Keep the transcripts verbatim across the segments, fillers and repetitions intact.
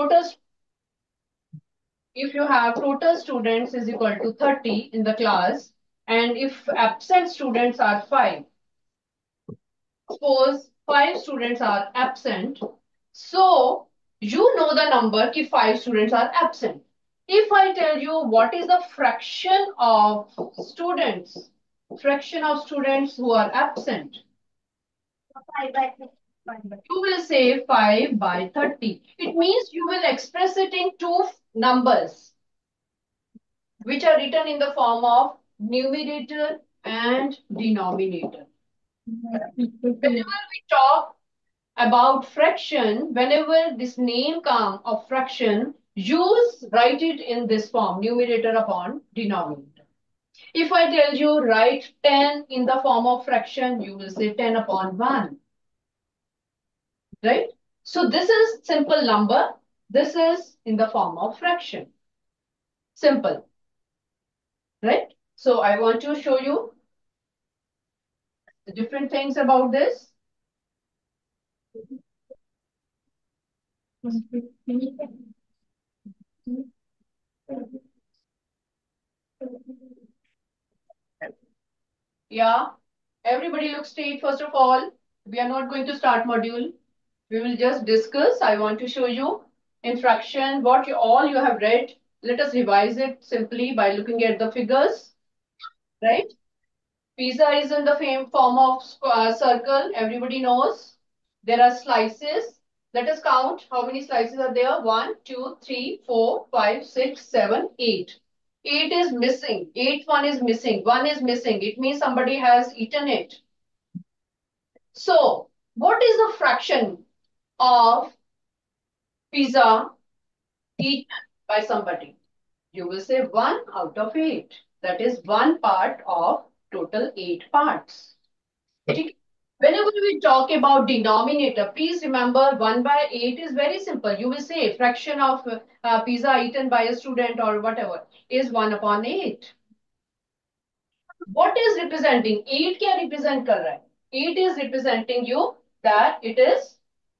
total, if you have total students is equal to thirty in the class, and if absent students are five, suppose five students are absent, so you know the number if five students are absent. If I tell you what is the fraction of students, fraction of students who are absent, five by five by. you will say five by thirty. It means you will express it in two numbers which are written in the form of numerator and denominator. Whenever we talk about fraction, whenever this name comes of fraction, use write it in this form, numerator upon denominator. If I tell you write ten in the form of fraction, you will say ten upon one. Right? So this is simple number. This is in the form of fraction. Simple. Right? So I want to show you the different things about this. Yeah. Everybody look straight. First of all, we are not going to start module. We will just discuss. I want to show you in fraction what you, all you have read. Let us revise it simply by looking at the figures. Right? Pizza is in the same form of uh, circle. Everybody knows. There are slices. Let us count how many slices are there. One, two, three, four, five, six, seven, eight. Eight is missing. Eight one is missing. One is missing. It means somebody has eaten it. So, what is the fraction of pizza eaten by somebody? You will say one out of eight. That is one part of total eight parts. Whenever we talk about denominator, please remember one by eight is very simple. You will say fraction of uh, pizza eaten by a student or whatever is one upon eight. What is representing? eight क्या represent कर रहा है? eight is representing you that it is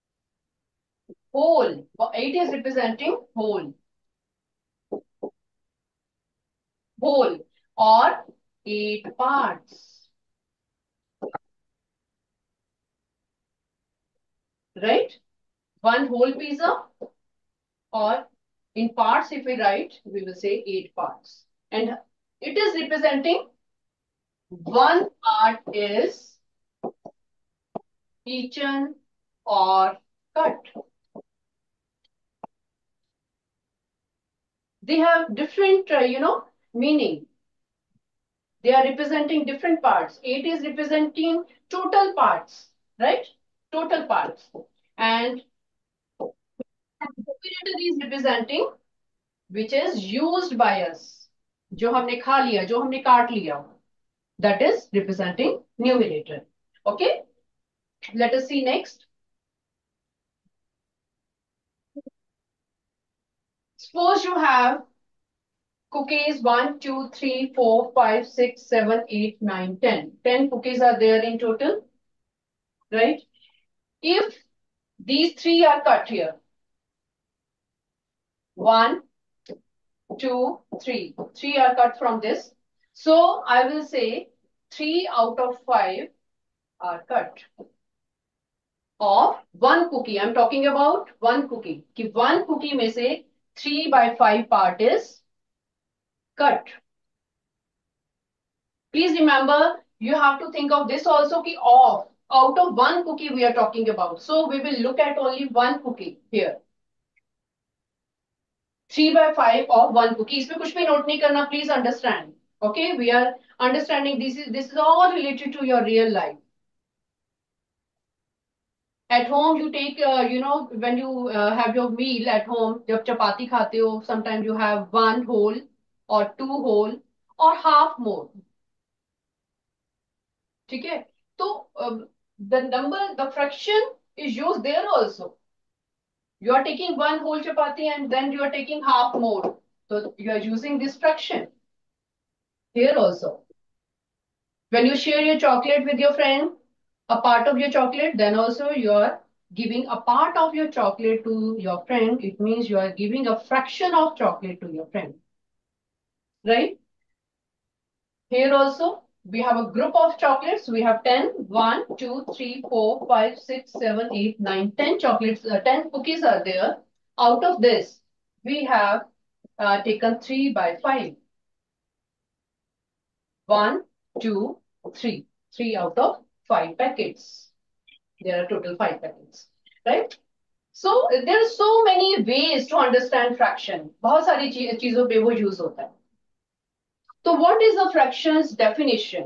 whole. eight is representing whole. Whole or eight parts. Right? One whole pizza, or in parts if we write, we will say eight parts. And it is representing one part is eaten or cut. They have different, uh, you know, meaning. They are representing different parts. eight is representing total parts, right? Total parts. And numerator is representing which is used by us. जो हमने खा लिया, जो हमने काट लिया. That is representing numerator. Okay? Let us see next. Suppose you have cookies one, two, three, four, five, six, seven, eight, nine, ten. ten cookies are there in total. Right? If these three are cut here. One, two, three. Three are cut from this. So I will say three out of five are cut. Of one cookie. I'm talking about one cookie. कि one cookie में से three by five part is cut. Please remember, you have to think of this also कि of. Out of one cookie we are talking about. So we will look at only one cookie here. three by five of one cookie. इसमें कुछ भी note नहीं करना. Please understand. Okay, we are understanding this is this is all related to your real life. At home, you take, uh, you know, when you uh, have your meal at home, जब चपाती खाते हो, sometimes you have one whole or two whole or half more. ठीक है? तो uh, the number, the fraction is used there also. You are taking one whole chapati and then you are taking half more. So you are using this fraction here also. When you share your chocolate with your friend, a part of your chocolate, then also you are giving a part of your chocolate to your friend, it means you are giving a fraction of chocolate to your friend, right? Here also, we have a group of chocolates. We have ten. one, two, three, four, five, six, seven, eight, nine, ten chocolates, uh, ten cookies are there. Out of this, we have uh, taken three by five. one, two, three. three out of five packets. There are total five packets, right? So there are so many ways to understand fraction. बहुत सारी चीजों पे वो use होता है. So what is the fractions definition?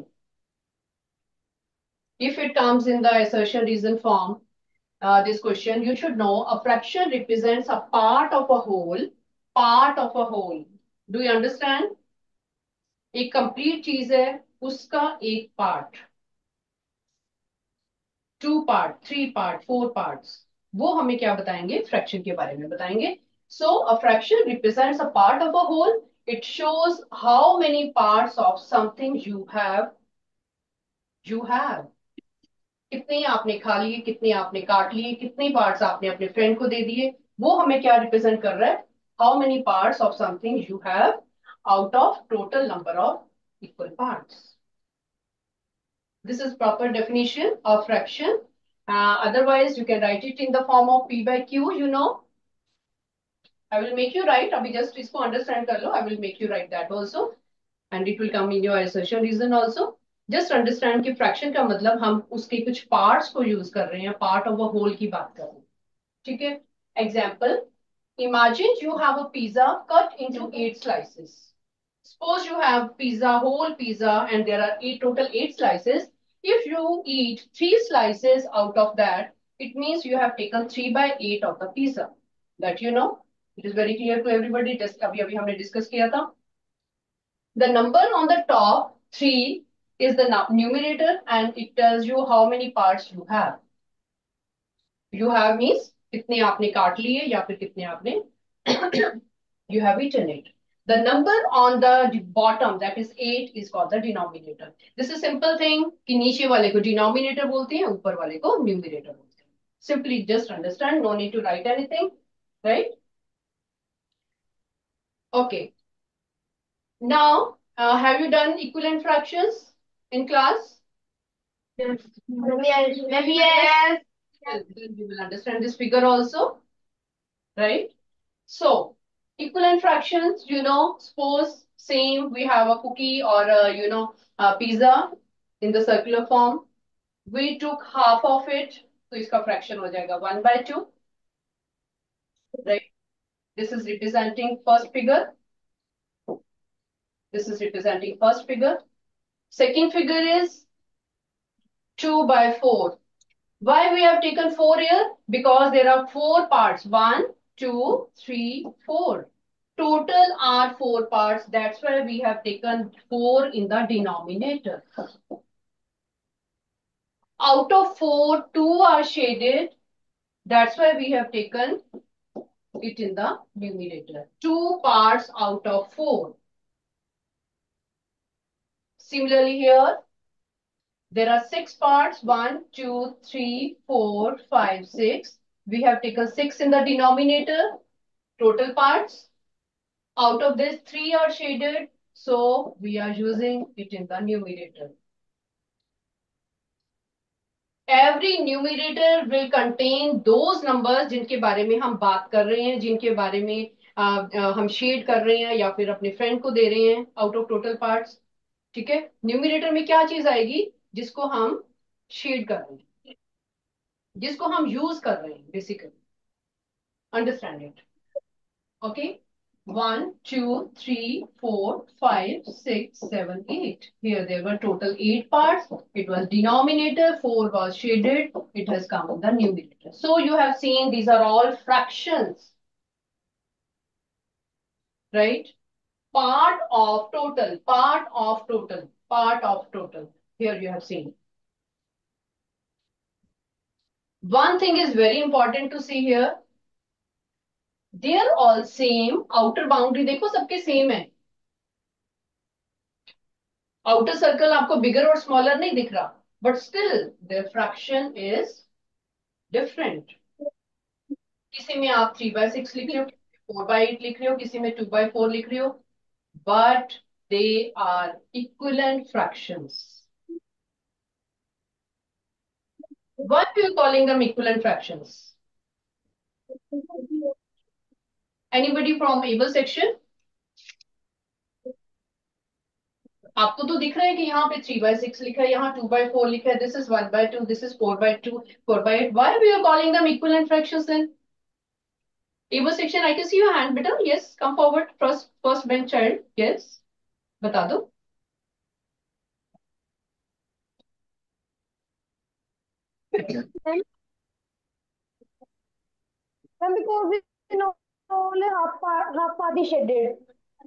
If it comes in the assertion reason form, uh, this question, you should know a fraction represents a part of a whole, part of a whole. Do you understand? एक complete चीज है, उसका एक part. Two part, three part, four parts, वो हमें क्या बताएंगे? Fraction के बारे में बताएंगे. So a fraction represents a part of a whole. It shows how many parts of something you have you have कितने आपने खा लिए, कितने आपने काट लिए, कितने पार्ट्स आपने अपने फ्रेंड को दे दिए, वो हमें क्या रिप्रेजेंट कर रहा है? How many parts of something you have out of total number of equal parts. This is proper definition of fraction. Uh, otherwise, you can write it in the form of P by Q, you know. I will make you write. अभी just इसको understand कर लो. I will make you write that also. And it will come in your assertion reason also. Just understand कि fraction का मतलब हम उसके कुछ parts को use कर रहे हैं, part of a whole की बात कर रहे हैं. ठीक है? Example. Imagine you have a pizza cut into eight slices. Suppose you have pizza, whole pizza, and there are eight total eight slices. If you eat three slices out of that, it means you have taken three by eight of the pizza. That you know, it is very clear to everybody. Just अभी अभी हमने discuss किया था. The number on the top three is the numerator, and it tells you how many parts you have. You have means कितने आपने काट लिए या फिर कितने आपने you have eaten it. The number on the bottom, that is eight, is called the denominator. This is simple thing कि नीचे वाले को denominator बोलते हैं, ऊपर वाले को numerator बोलते हैं. Simply just understand, no need to write anything, right? Okay. Now, uh, have you done equivalent fractions in class? Yes. Maybe yes. Well, then you will understand this figure also, right? So, equivalent fractions, you know, suppose same, we have a cookie or a, you know, a pizza in the circular form. We took half of it, so इसका fraction हो जाएगा one by two, right? This is representing first figure. This is representing first figure. Second figure is two by four. Why we have taken four here? Because there are four parts. One, two, three, four. Total are four parts. That's why we have taken four in the denominator. Out of four, two are shaded. That's why we have taken it in the numerator. Two parts out of four. Similarly here, there are six parts. One, two, three, four, five, six. We have taken six in the denominator. Total parts. Out of this, three are shaded. So we are using it in the numerator. Every numerator will contain those numbers जिनके बारे में हम बात कर रहे हैं, जिनके बारे में आ, आ, हम शेड कर रहे हैं या फिर अपने फ्रेंड को दे रहे हैं आउट ऑफ टोटल पार्ट्स. ठीक है? न्यूमरेटर में क्या चीज आएगी? जिसको हम शेड कर रहे हैं, जिसको हम यूज कर रहे हैं basically. Understand it? Okay. One, two, three, four, five, six, seven, eight. Here there were total eight parts. It was denominator, four was shaded. It has come in the numerator. So you have seen these are all fractions, right? Part of total, part of total, part of total. Here you have seen. One thing is very important to see here. They are all same. Outer boundary देखो सबके same है. Outer circle आपको बिगर और smaller नहीं दिख रहा, but still their fraction is different. किसी में आप थ्री बाय सिक्स लिख रहे हो, फोर बाय एट लिख रहे हो, किसी में टू बाय फोर लिख रहे हो, but they are equivalent fractions. Why are you calling them equivalent fractions? Anybody from able section? आपको तो दिख रहा है कि यहाँ पे थ्री बाय सिक्स लिखा है, यहाँ टू बाय फोर लिखा है, this is one by two, this is four by two, four by eight. Why we are calling them equivalent fractions then? able section, I can see your hand, बेटा. Yes, come forward. First, first bench child. Yes, बता दो. Ma'am, because we know only half part, half part is shaded.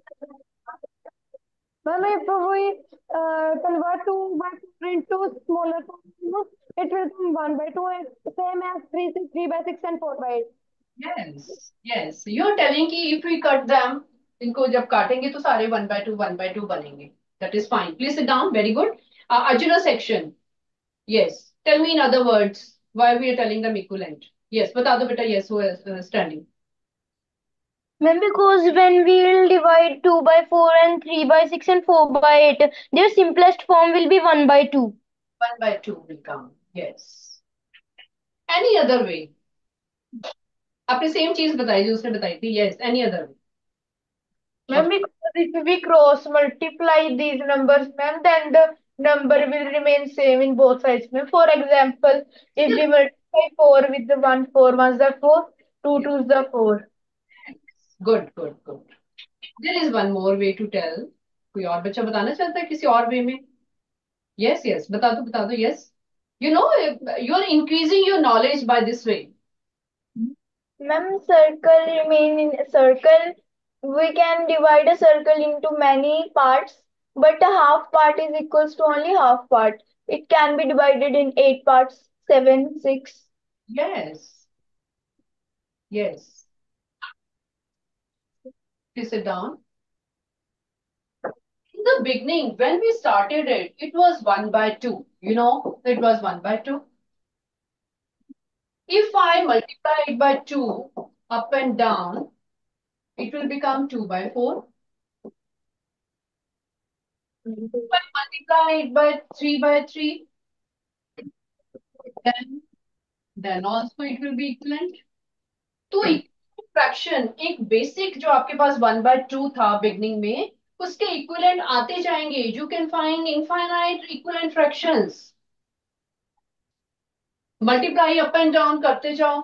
Ma'am, if we uh, convert two by four into smaller form, you know, it will come one by two, and same as three, six, three by six and four by eight. Yes, yes. You're telling कि if we cut them, इनको जब काटेंगे तो सारे one by two, one by two बनेंगे. That is fine. Please sit down. Very good. Uh, Arjuna section. Yes. Tell me in other words why we are telling them equivalent. Yes. बता दो बेटा. Yes, who is uh, standing? Ma'am, because when we will divide two by four and three by six and four by eight, their simplest form will be one by two. One by two will come. Yes. Any other way? आपने same चीज बताई जो उसने बताई थी. Yes. Any other way? Ma'am, because if we cross multiply these numbers, ma'am, then the number will remain same in both sides. Ma'am, for example, if we multiply four with the one, four ones are four, two Yes. twos are four. Good, good, good. There is one more way to tell. कोई और बच्चा बताना चाहता है किसी और वे में? Yes, yes. बता दो, बता दो. Yes. You know, you're increasing your knowledge by this way. Ma'am, circle remain in a circle. We can divide a circle into many parts, but a half part is equals to only half part. It can be divided in eight parts, seven, six. Yes. Yes. Please sit down. In the beginning, when we started it, it was one by two. You know, it was one by two. If I multiply it by two up and down, it will become two by four. If I multiply it by three by three, then then also it will be equivalent. तो fraction एक basic जो आपके पास one by two था beginning में, उसके equivalent आते जाएंगे. You can find infinite equivalent fractions. Multiply up and down करते जाओ,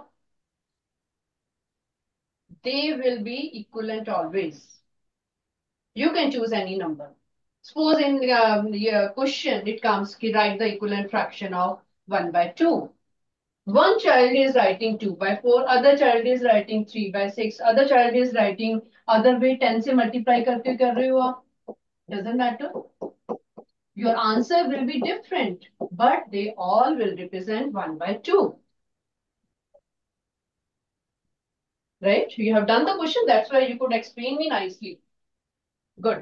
they will be equivalent always. You can choose any number. Suppose in um, the question it comes ki write the equivalent fraction of one by two. One child is writing two by four, other child is writing three by six, other child is writing other way ten से multiply करके कर रहे हो आप. Doesn't matter. Your answer will be different, but they all will represent one by two. Right? You have done the question, that's why you could explain me nicely. Good.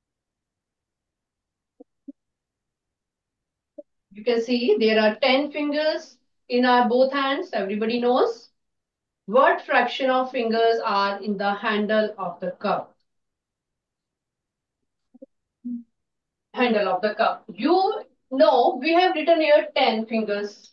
You can see there are ten fingers in our both hands. Everybody knows. What fraction of fingers are in the handle of the cup? Handle of the cup. You know we have written here ten fingers.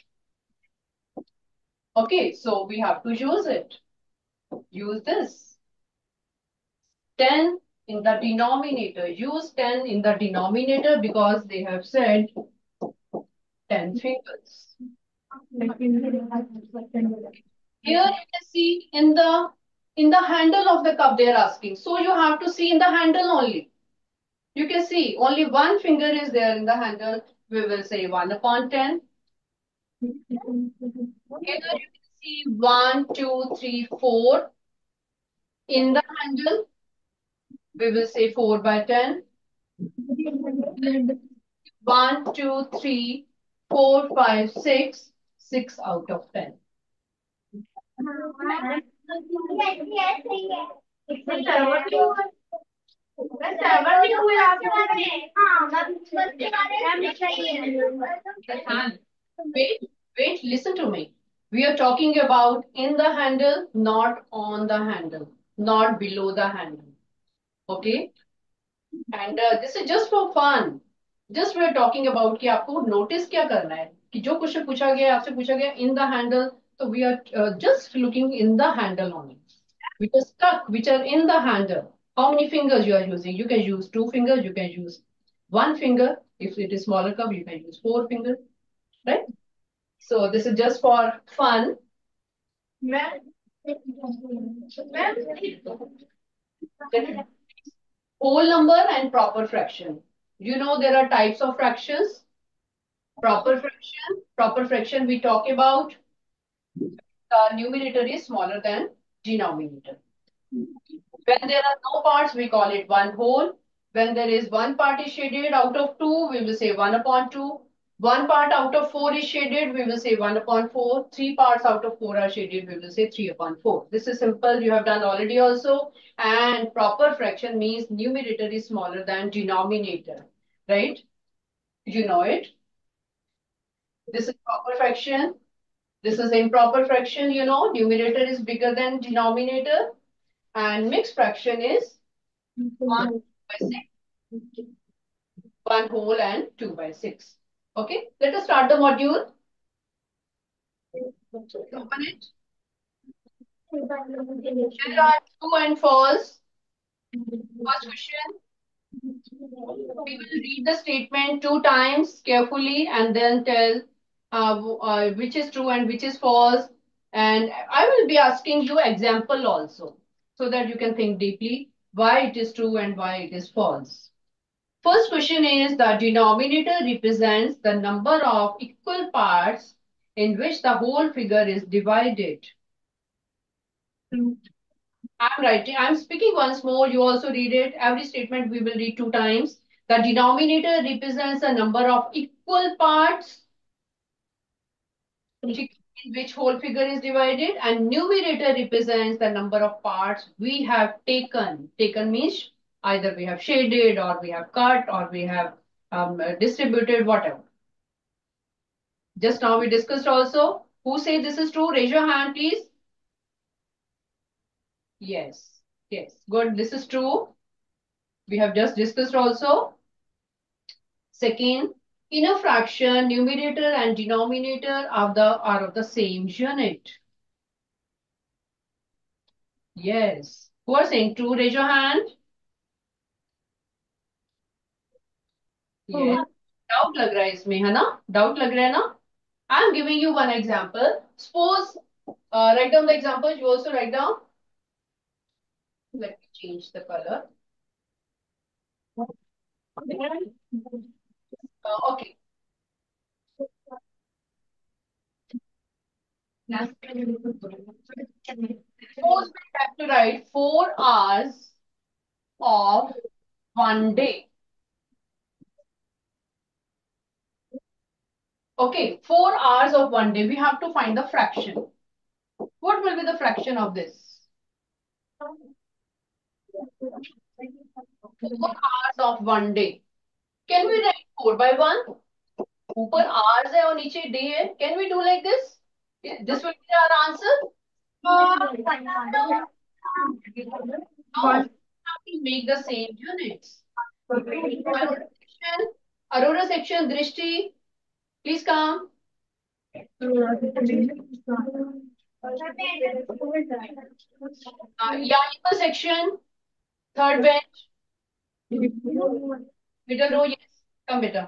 Okay, so we have to use it. Use this. ten in the denominator. Use ten in the denominator because they have said ten fingers. Here you can see in the in the handle of the cup they are asking. So you have to see in the handle only. You can see only one finger is there in the handle. We will say one upon ten. Here you can see one, two, three, four. In the handle, we will say four by ten. One, two, three, four, five, six. Six out of ten. Wait, wait, listen to me. We are talking about in the handle, not on the handle, not below the handle. Okay? And uh, this is just for fun. Just we are talking about कि आपको notice क्या करना है कि जो question पूछा गया है आपसे पूछा गया in the handle, so we are uh, just looking in the handle only. Which are stuck, which are in the handle. How many fingers you are using? You can use two fingers, you can use one finger. If it is smaller cup, you can use four fingers, right? So this is just for fun. Whole number and proper fraction. You know there are types of fractions. Proper fraction. Proper fraction we talk about. The numerator is smaller than denominator. When there are no parts, we call it one whole. When there is one part is shaded out of two, we will say one upon two. One part out of four is shaded, we will say one upon four. Three parts out of four are shaded, we will say three upon four. This is simple, you have done already also. And proper fraction means numerator is smaller than denominator, right? You know it. This is proper fraction. This is improper fraction, you know, numerator is bigger than denominator. And mixed fraction is one by six. One whole and two by six. Okay, let us start the module. Open it. There are true and false. First question. We will read the statement two times carefully and then tell uh, uh, which is true and which is false. And I will be asking you example also so that you can think deeply why it is true and why it is false. First question is the denominator represents the number of equal parts in which the whole figure is divided. I'm writing, I'm speaking once more. You also read it. Every statement we will read two times. The denominator represents the number of equal parts in which whole figure is divided, and numerator represents the number of parts we have taken. Taken means either we have shaded or we have cut or we have um, distributed, whatever. Just now we discussed also. Who say this is true? Raise your hand, please. Yes. Yes. Good. This is true. We have just discussed also. Second, in a fraction, numerator and denominator are the are of the same unit. Yes. Who are saying true? Raise your hand. Yes. Doubt लग रहा है इसमें है ना? Doubt लग रहा है ना? I am giving you one example. Suppose uh, write down the example. You also write down. Let me change the color. Uh, okay. Suppose we have to write four hours of one day. Okay, four hours of one day. We have to find the fraction. What will be the fraction of this? Four hours of one day. Can we write four by one? ऊपर hours है और नीचे day है. Can we do like this? This will be our answer. No, we have to make the same units. Aurora section, Aurora section, Drishti, please come. Uh, Yanika section, third bench, middle row, yes, come beta.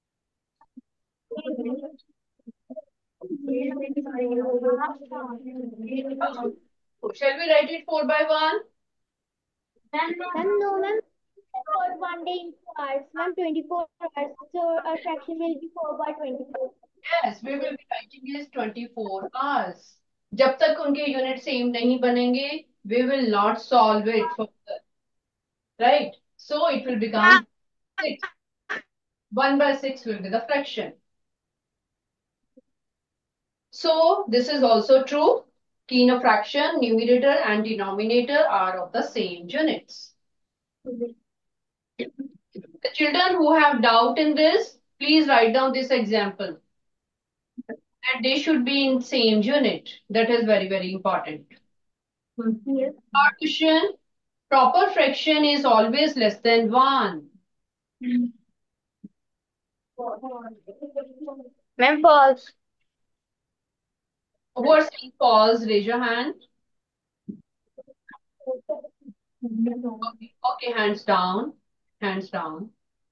Shall we write it four by one? Ma'am, no, ma'am. For one day into hours, ma'am, twenty-four hours. So our fraction will be four by twenty-four. Yes, we will be writing is twenty-four hours. जब तक उनके unit same नहीं बनेंगे, we will not solve it further. Right? So it will become six. one by six will be the fraction. So this is also true. In a fraction, numerator and denominator are of the same units. The children who have doubt in this, please write down this example. that they should be in same unit. That is very, very important. Yes. Third question, proper fraction is always less than one. Ma'am, false. Who are saying false? Raise your hand. Okay, okay, hands down. Hands down.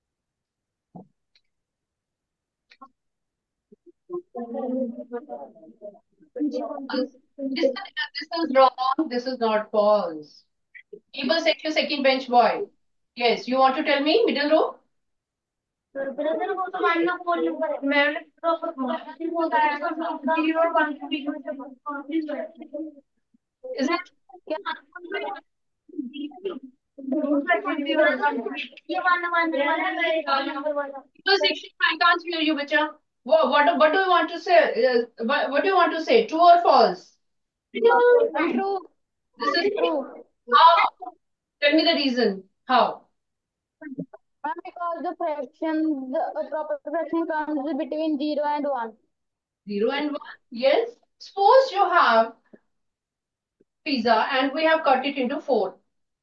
This, this is wrong. This is not false. Able sector, second bench boy. Yes, you want to tell me, middle row? Is it? Equal section, I can't hear you, bacha. What, what, what do you want to say? Uh, what, what do you want to say? True or false? True. This is True. how? Tell me the reason. How? Ma'am, because the fraction, the proper fraction comes between zero and one. Zero and one? Yes. Suppose you have pizza and we have cut it into four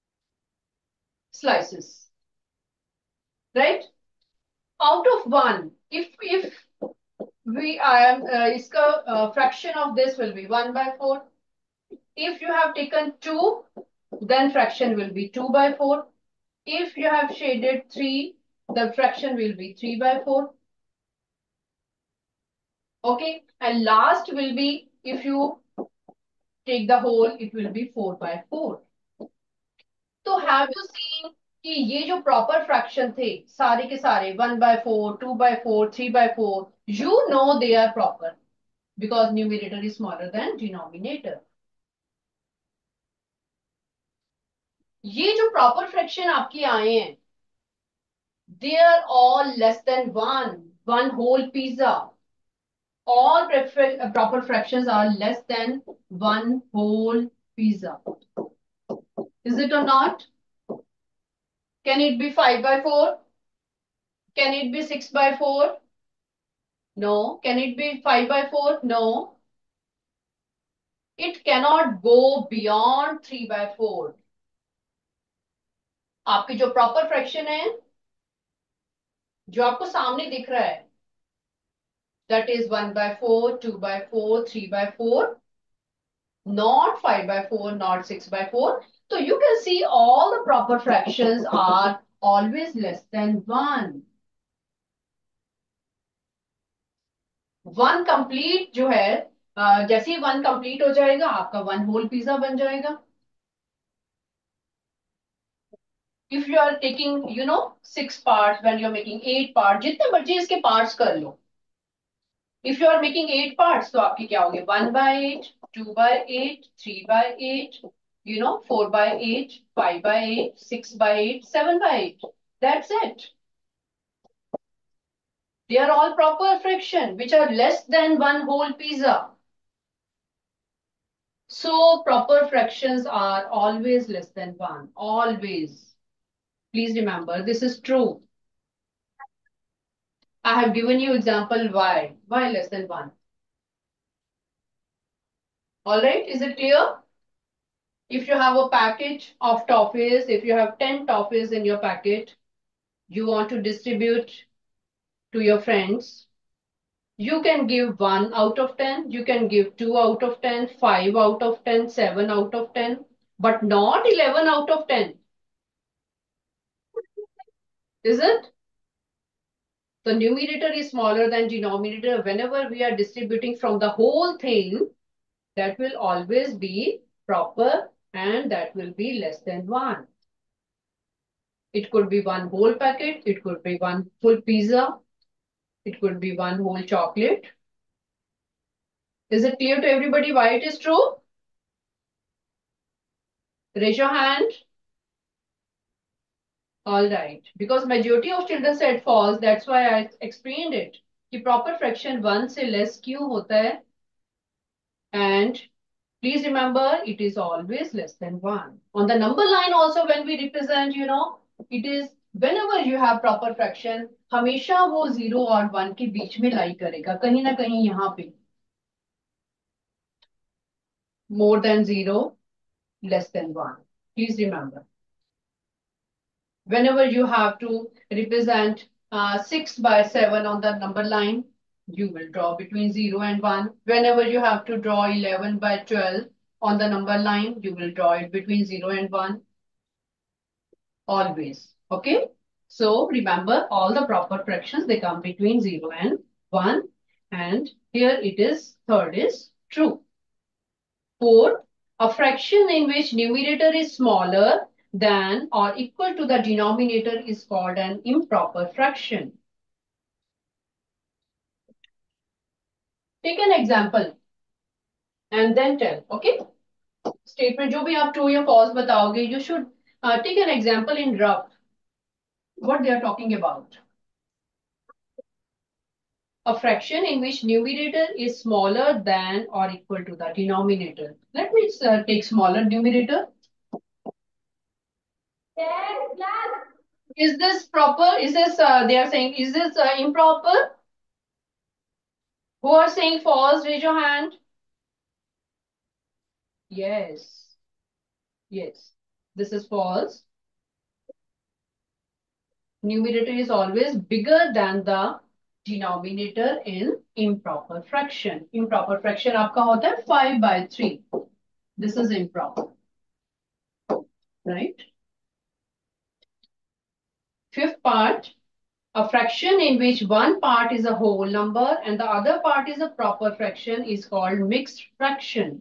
slices, right? Out of one, if if we I am uh, iska uh, fraction of this will be one by four. If you have taken two, then fraction will be two by four. If you have shaded three, the fraction will be three by four. Okay, and last will be if you take the whole, it will be four by four. तो have you seen कि ये जो proper fraction थे सारे के सारे one by four, two by four, three by four, you know they are proper because numerator is smaller than denominator. ये जो proper fraction आपके आए हैं they are all less than one, one whole pizza. All prefer- proper fractions are less than one whole pizza. Is it or not? Can it be five by four? Can it be six by four? No. Can it be five by four? No. It cannot go beyond three by four. आपकी जो proper fraction है जो आपको सामने दिख रहा है that is one by four, two by four, three by four, not five by four, not six by four. So you can see all the proper fractions are always less than one. One complete जो है अ, जैसे ही one complete हो जाएगा आपका one whole pizza बन जाएगा. If you are taking, you know, six parts, when you're making eight parts, जितने मर्जी इसके parts कर लो. If you are making eight parts, तो आपकी क्या होंगे? One by eight, two by eight, three by eight, you know, four by eight, five by eight, six by eight, seven by eight. That's it. They are all proper fraction, which are less than one whole pizza. So proper fractions are always less than one. Always. Please remember, this is true. I have given you example why. Why less than one? All right, is it clear? If you have a package of toffees, if you have ten toffees in your packet, you want to distribute to your friends, you can give one out of ten, you can give two out of ten, five out of ten, seven out of ten, but not eleven out of ten. Is it? The numerator is smaller than denominator. Whenever we are distributing from the whole thing, that will always be proper and that will be less than one. It could be one whole packet, it could be one full pizza, it could be one whole chocolate. Is it clear to everybody why it is true? Raise your hand. All right. Because majority of children said false, that's why I explained it. कि proper fraction one से less क्यों होता है? And please remember, it is always less than one. On the number line also, when we represent, you know, it is whenever you have proper fraction, हमेशा वो zero और one के बीच में lie करेगा, कहीं ना कहीं यहाँ पे. more than zero, less than one. Please remember. Whenever you have to represent uh, six by seven on the number line, you will draw between zero and one. Whenever you have to draw eleven by twelve on the number line, you will draw it between zero and one. Always. Okay? So remember all the proper fractions, they come between zero and one. And here it is, third is true. Fourth, a fraction in which numerator is smaller than or equal to the denominator is called an improper fraction. Take an example and then tell, okay? Statement जो भी आप true या false बताओगे, you should uh, take an example in rough. What they are talking about. A fraction in which numerator is smaller than or equal to the denominator. Let me uh, take smaller numerator. Is this proper? Is this, uh, they are saying, is this uh, improper? Who are saying false? Raise your hand. Yes. Yes. This is false. Numerator is always bigger than the denominator in improper fraction. Improper fraction आपका होता है five by three. This is improper. Right? Fifth part, a fraction in which one part is a whole number and the other part is a proper fraction is called mixed fraction.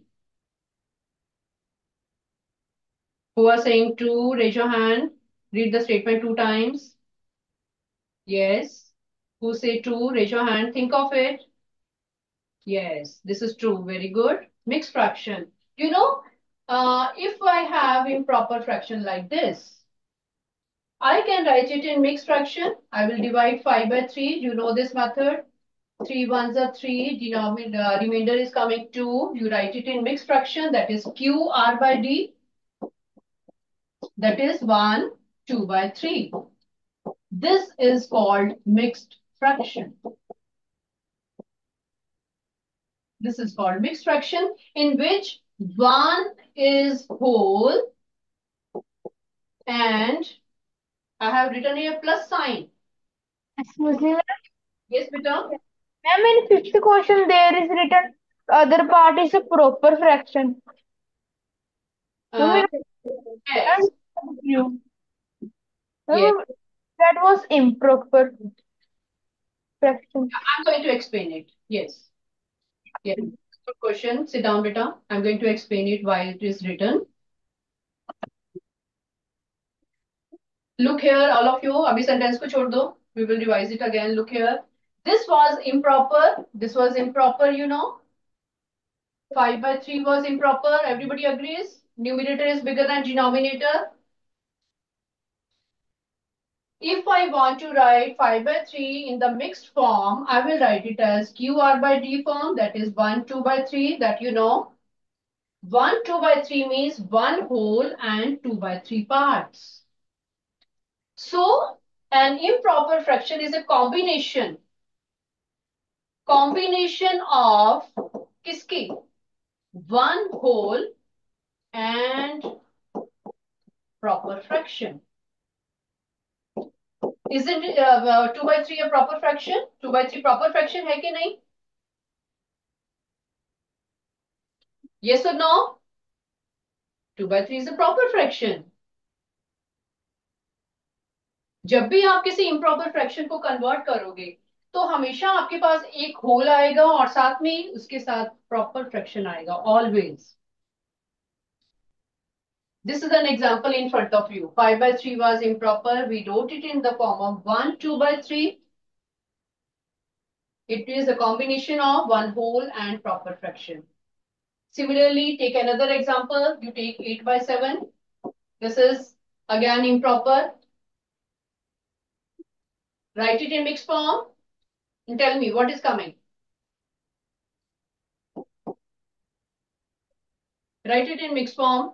Who are saying true? Raise your hand. Read the statement two times. Yes. Who say true? Raise your hand. Think of it. Yes, this is true. Very good. Mixed fraction. You know, uh, if I have improper fraction like this, I can write it in mixed fraction. I will divide five by three. You know this method. three ones are three. Denominator, uh, remainder is coming two. You write it in mixed fraction. That is Q R by D. That is one, two by three. This is called mixed fraction. This is called mixed fraction in which one is whole and I have written here plus sign. Excuse me, Yes, beta. ma'am, in fifth question there is written other part is a proper fraction. Uh, Ma'am, yes. you. Yes. Ma'am, that was improper fraction. I'm going to explain it. Yes. Yes. Good question. Sit down, beta. I'm going to explain it while it is written. Look here, all of you. Abhi sentence ko chhod do. We will revise it again. Look here. This was improper. This was improper, you know. five by three was improper. Everybody agrees? Numerator is bigger than denominator. If I want to write five by three in the mixed form, I will write it as Q R by D form. That is one, two by three that you know. one, two by three means one whole and two by three parts. So, an improper fraction is a combination. Combination of kiski? One whole and proper fraction. Isn't it uh, uh, two by three a proper fraction? two by three proper fraction है कि नहीं? Yes or no? two by three is a proper fraction. जब भी आप किसी improper fraction को convert करोगे तो हमेशा आपके पास एक whole आएगा और साथ में उसके साथ proper fraction आएगा always. This is an example in front of you. five by three was improper. We wrote it in the form of one, two by three. It is a combination of one whole and proper fraction. Similarly, take another example. You take eight by seven. This is again improper. Write it in mixed form and tell me what is coming. Write it in mixed form.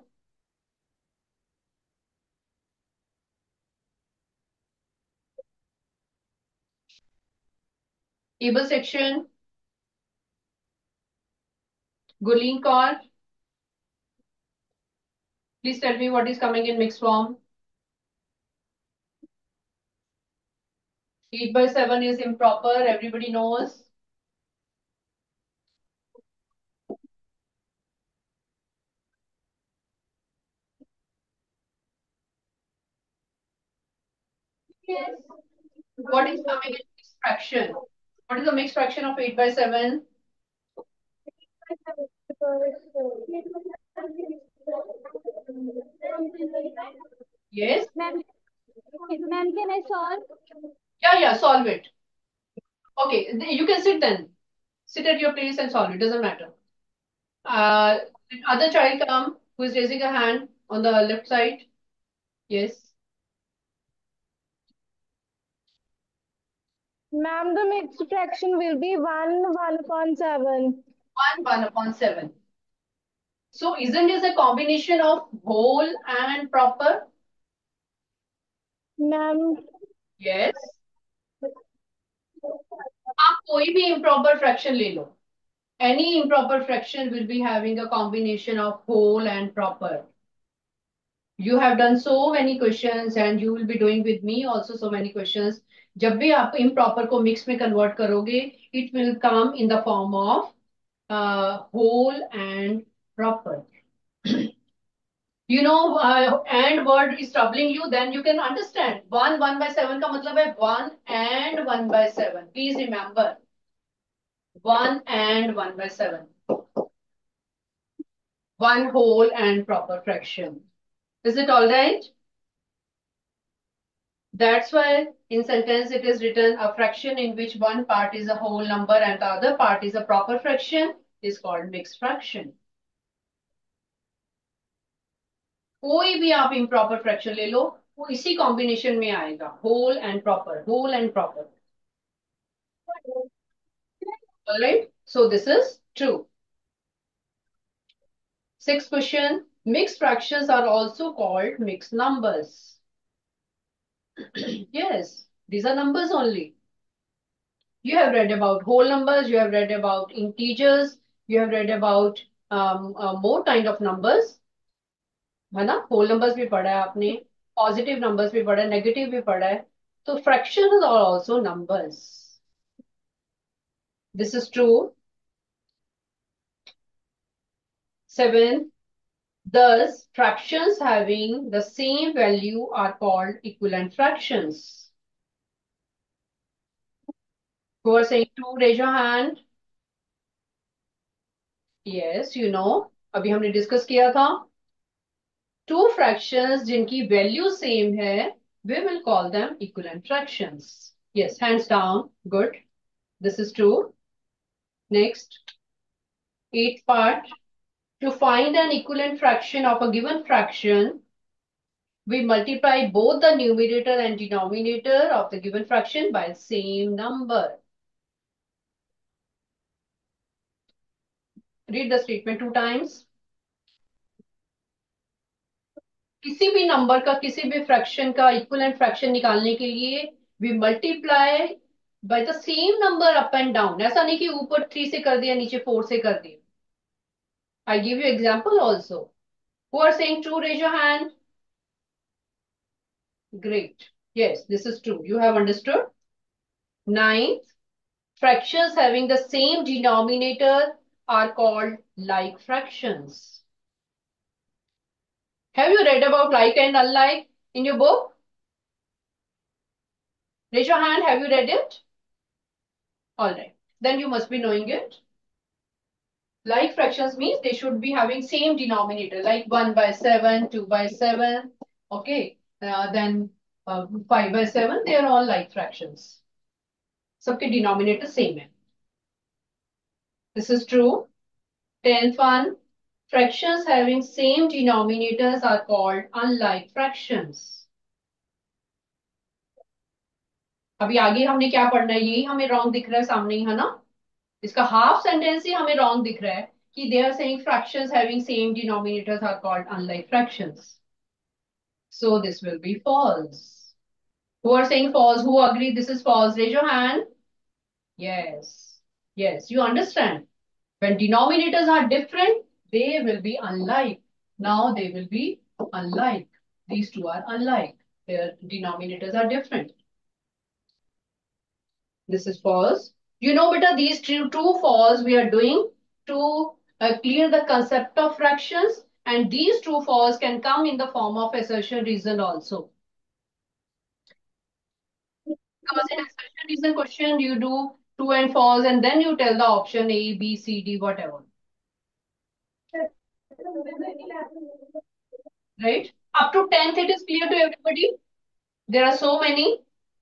Able section. Gurleen Kaur. Please tell me what is coming in mixed form. eight by seven is improper. Everybody knows. Yes. What is coming in mixed fraction? What is the mixed fraction of eight by seven? Yes. Ma'am, ma'am, can I solve? Yeah, yeah, solve it. Okay, th- you can sit then. Sit at your place and solve it. Doesn't matter. Uh, other child come who is raising a hand on the left side. Yes. Ma'am, the mixed fraction will be one, one upon seven. one, one upon seven. So isn't this a combination of whole and proper? Ma'am, Yes. आप कोई भी improper fraction ले लो. Any improper fraction will be having a combination of whole and proper. You have done so many questions and you will be doing with me also so many questions. जब भी आप improper को mix में convert करोगे, it will come in the form of uh, whole and proper. You know, uh, and word is troubling you, then you can understand. One, one by seven का मतलब है one and one by seven. Please remember, one and one by seven. One whole and proper fraction. Is it all right? That's why in sentence it is written a fraction in which one part is a whole number and the other part is a proper fraction is called mixed fraction. कोई भी आप improper fraction ले लो, वो इसी combination में आएगा, whole and proper, whole and proper. All right. So this is true. Sixth question. Mixed fractions are also called mixed numbers. Yes, these are numbers only. You have read about whole numbers, you have read about integers, you have read about um, uh, more kind of numbers. है ना? Whole numbers भी पढ़ा है आपने, positive numbers भी पढ़ा है, negative भी पढ़ा है. So fractions are also numbers. This is true. Seven. Thus, fractions having the same value are called equivalent fractions. Who are saying true, raise your hand. Yes, you know. अभी हमने discuss किया था. Two fractions जिनकी value same है, we will call them equivalent fractions. Yes, hands down. Good. This is true. Next, eighth part. To find an equivalent fraction of a given fraction, we multiply both the numerator and denominator of the given fraction by the same number. Read the statement two times. किसी भी number का किसी भी fraction का equivalent fraction निकालने के लिए we multiply by the same number up and down. ऐसा नहीं कि ऊपर थ्री से कर दिया नीचे फोर से कर दिया. I give you example also. Who are saying true, raise your hand. Great. Yes, this is true. You have understood. Ninth, fractions having the same denominator are called like fractions. Have you read about like and unlike in your book? Raise your hand. Have you read it? All right. Then you must be knowing it. Like fractions means they should be having same denominator, like one by seven, two by seven. Okay. Uh, then uh, five by seven, they are all like fractions. सबके denominator same है. This is true. Tenth one, fractions having same denominators are called unlike fractions. अभी आगे हमने क्या पढ़ना है, यही हमें रॉन्ग दिख रहा है सामने ही, है ना? इसका हाफ सेंटेंस ही हमें रॉन्ग दिख रहा है कि they are saying fractions having same denominators are called unlike fractions. So this will be false. Who are saying false? Who agree this is false? Raise your hand. Yes. Yes, you understand. When denominators are different, they will be unlike. Now they will be unlike. These two are unlike. Their denominators are different. This is false. You know, beta, these two, two false we are doing to uh, clear the concept of fractions, and these true false can come in the form of assertion reason also. Because in assertion reason question, you do true and false, and then you tell the option A, B, C, D, whatever. Right? Up to tenth, it is clear to everybody. There are so many.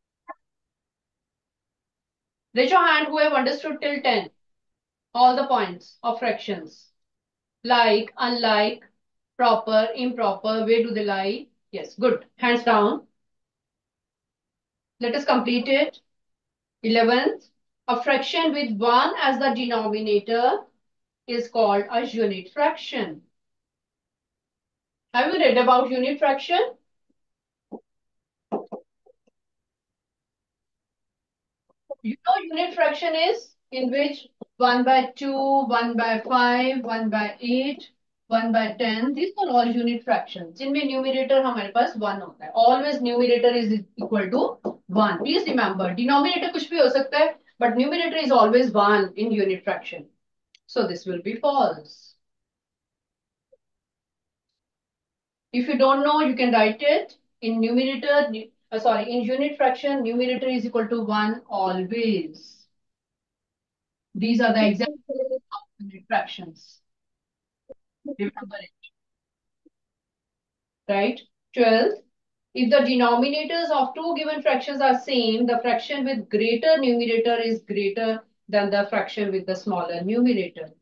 Raise your hand who have understood till ten. All the points of fractions. Like, unlike, proper, improper, where do they lie? Yes, good. Hands down. Let us complete it. eleventh, a fraction with one as the denominator is called a unit fraction. Have you read about unit fraction? You know unit fraction is in which one by two, one by five, one by eight, one by ten, these are all unit fractions. जिनमें numerator हमारे पास one होता है. Always numerator is equal to one. Please remember, denominator कुछ भी हो सकता है, but numerator is always one in unit fraction. So this will be false. If you don't know, you can write it in numerator, uh, sorry, in unit fraction, numerator is equal to one always. These are the examples of unit fractions. Remember it. Right? twelfth, if the denominators of two given fractions are same, the fraction with greater numerator is greater than the fraction with the smaller numerator.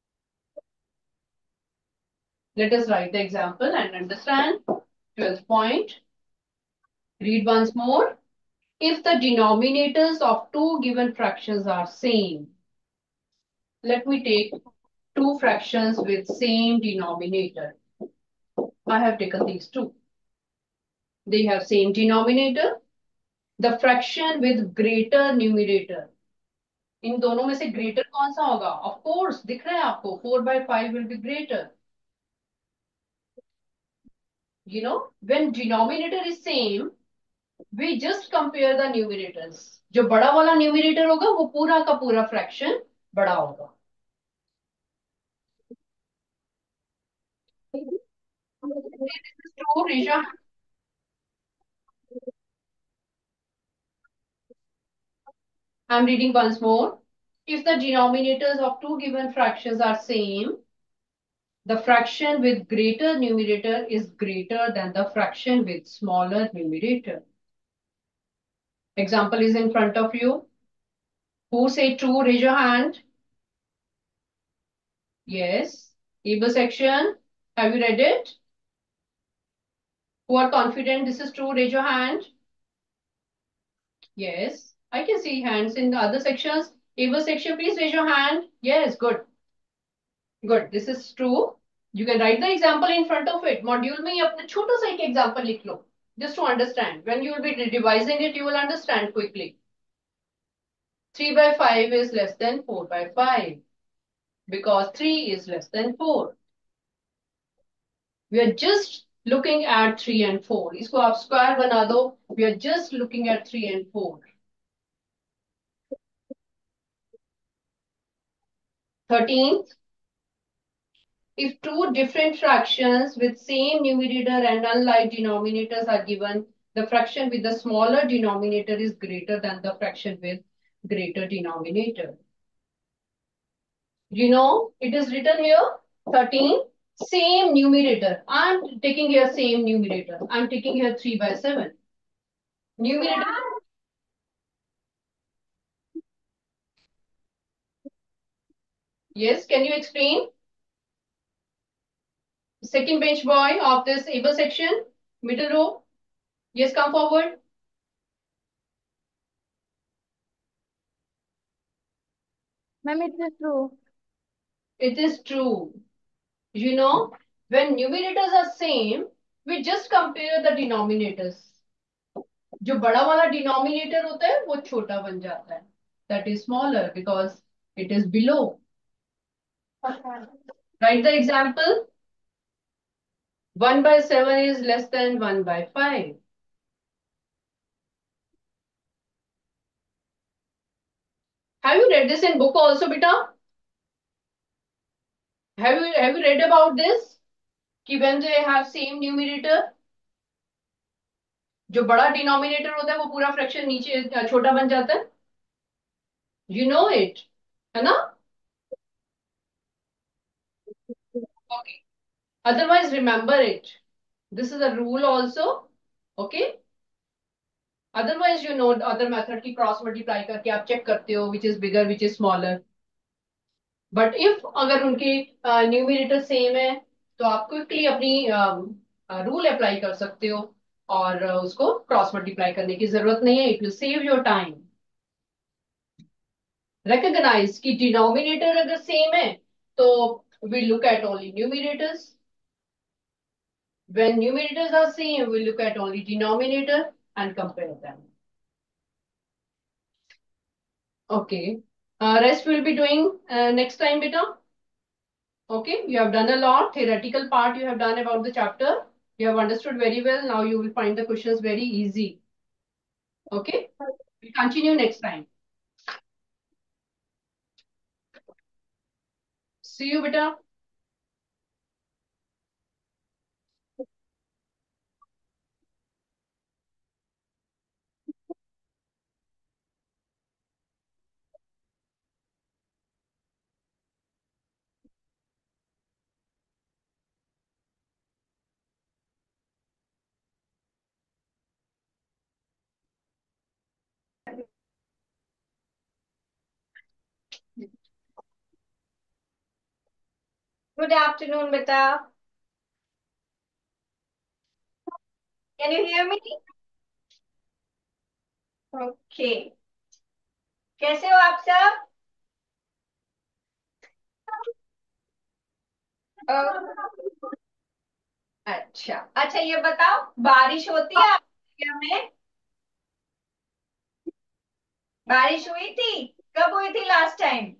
Let us write the example and understand. twelfth point. Read once more. If the denominators of two given fractions are same, let me take two fractions with same denominator. I have taken these two. They have same denominator. The fraction with greater numerator. इन दोनों में से greater कौन सा होगा? Of course, दिख रहा है आपको. four by five will be greater. You know, when denominator is same, we just compare the numerators. जो बड़ा वाला numerator होगा, वो पूरा का पूरा fraction बड़ा होगा. This is true, Risha. I'm reading once more. If the denominators of two given fractions are same, the fraction with greater numerator is greater than the fraction with smaller numerator. Example is in front of you. Who say true? Raise your hand. Yes. Able section. Have you read it? Who are confident this is true? Raise your hand. Yes. I can see hands in the other sections. Able section, please raise your hand. Yes, good. Good. This is true. You can write the example in front of it. Module में अपने छोटा सा एक example लिख लो. Just to understand. When you will be revising it, you will understand quickly. three by five is less than four by five. Because three is less than four. We are just looking at three and four. इसको आप square बना दो. We are just looking at three and four. thirteenth. If two different fractions with same numerator and unlike denominators are given, the fraction with the smaller denominator is greater than the fraction with greater denominator. You know, it is written here, thirteen, same numerator. I'm taking here same numerator. I'm taking here three by seven. Numerator. Yes, can you explain? Second bench boy of this able section, middle row. Yes, come forward. Ma'am, it is true. It is true. You know, when numerators are same, we just compare the denominators. जो बड़ा वाला denominator होता है, वो छोटा बन जाता है. That is smaller because it is below. Okay. Write the example. one by seven is less than one by five. Have you read this in book also, beta? Have you have you read about this? कि when they have same numerator, जो बड़ा denominator होता है वो पूरा fraction नीचे छोटा बन जाता है. You know it, है ना? Okay. Otherwise, remember it. This is a rule also. Okay. Otherwise, you know other method की क्रॉस मल्टीप्लाई करके आप चेक करते हो which is bigger, which is smaller. But if अगर उनके न्यूमिनेटर सेम है तो आप क्विकली अपनी रूल अप्लाई कर सकते हो और uh, उसको क्रॉस मल्टीप्लाई करने की जरूरत नहीं है. It will save your time. Recognise कि डिनोमिनेटर अगर सेम है तो we look at only numerators. When numerators are same, we look at only denominator and compare them. Okay. Uh, rest we'll be doing uh, next time, beta. Okay. You have done a lot. Theoretical part you have done about the chapter. You have understood very well. Now you will find the questions very easy. Okay. We'll continue next time. See you, beta. Good afternoon, beta. Can you hear me? Okay. कैसे हो आप सब? अ, अच्छा अच्छा, ये बताओ, बारिश होती है आपके एरिया में? बारिश हुई थी? कब हुई थी लास्ट टाइम?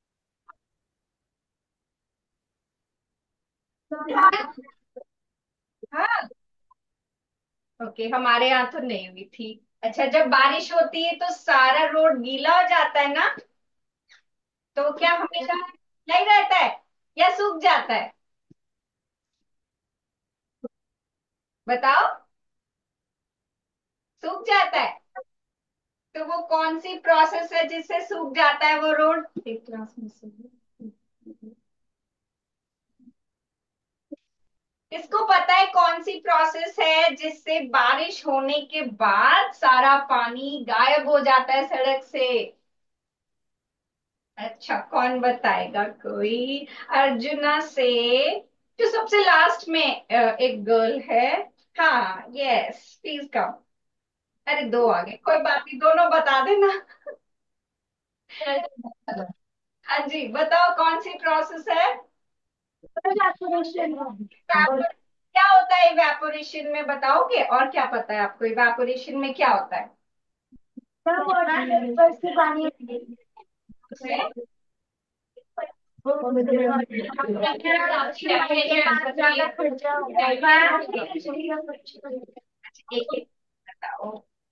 हाँ. ओके, हमारे यहाँ तो नहीं हुई थी. अच्छा, जब बारिश होती है तो सारा रोड गीला हो जाता है ना? तो क्या हमेशा नहीं रहता है या सूख जाता है? बताओ. सूख जाता है. तो वो कौन सी प्रोसेस है जिससे सूख जाता है वो रोड? एक क्लास में से. इसको पता है कौन सी प्रोसेस है जिससे बारिश होने के बाद सारा पानी गायब हो जाता है सड़क से? अच्छा, कौन बताएगा कोई? अर्जुना से, जो सबसे लास्ट में अ, एक गर्ल है. हाँ, यस, प्लीज कम. अरे दो आगे, कोई बात नहीं, दोनों बता देना. हाँ जी, बताओ कौन सी प्रोसेस है? Evapor- क्या होता है इवेपोरेशन में, बताओगे? और क्या पता है आपको इवेपोरेशन में क्या होता है? उसमें एक एक बताओ.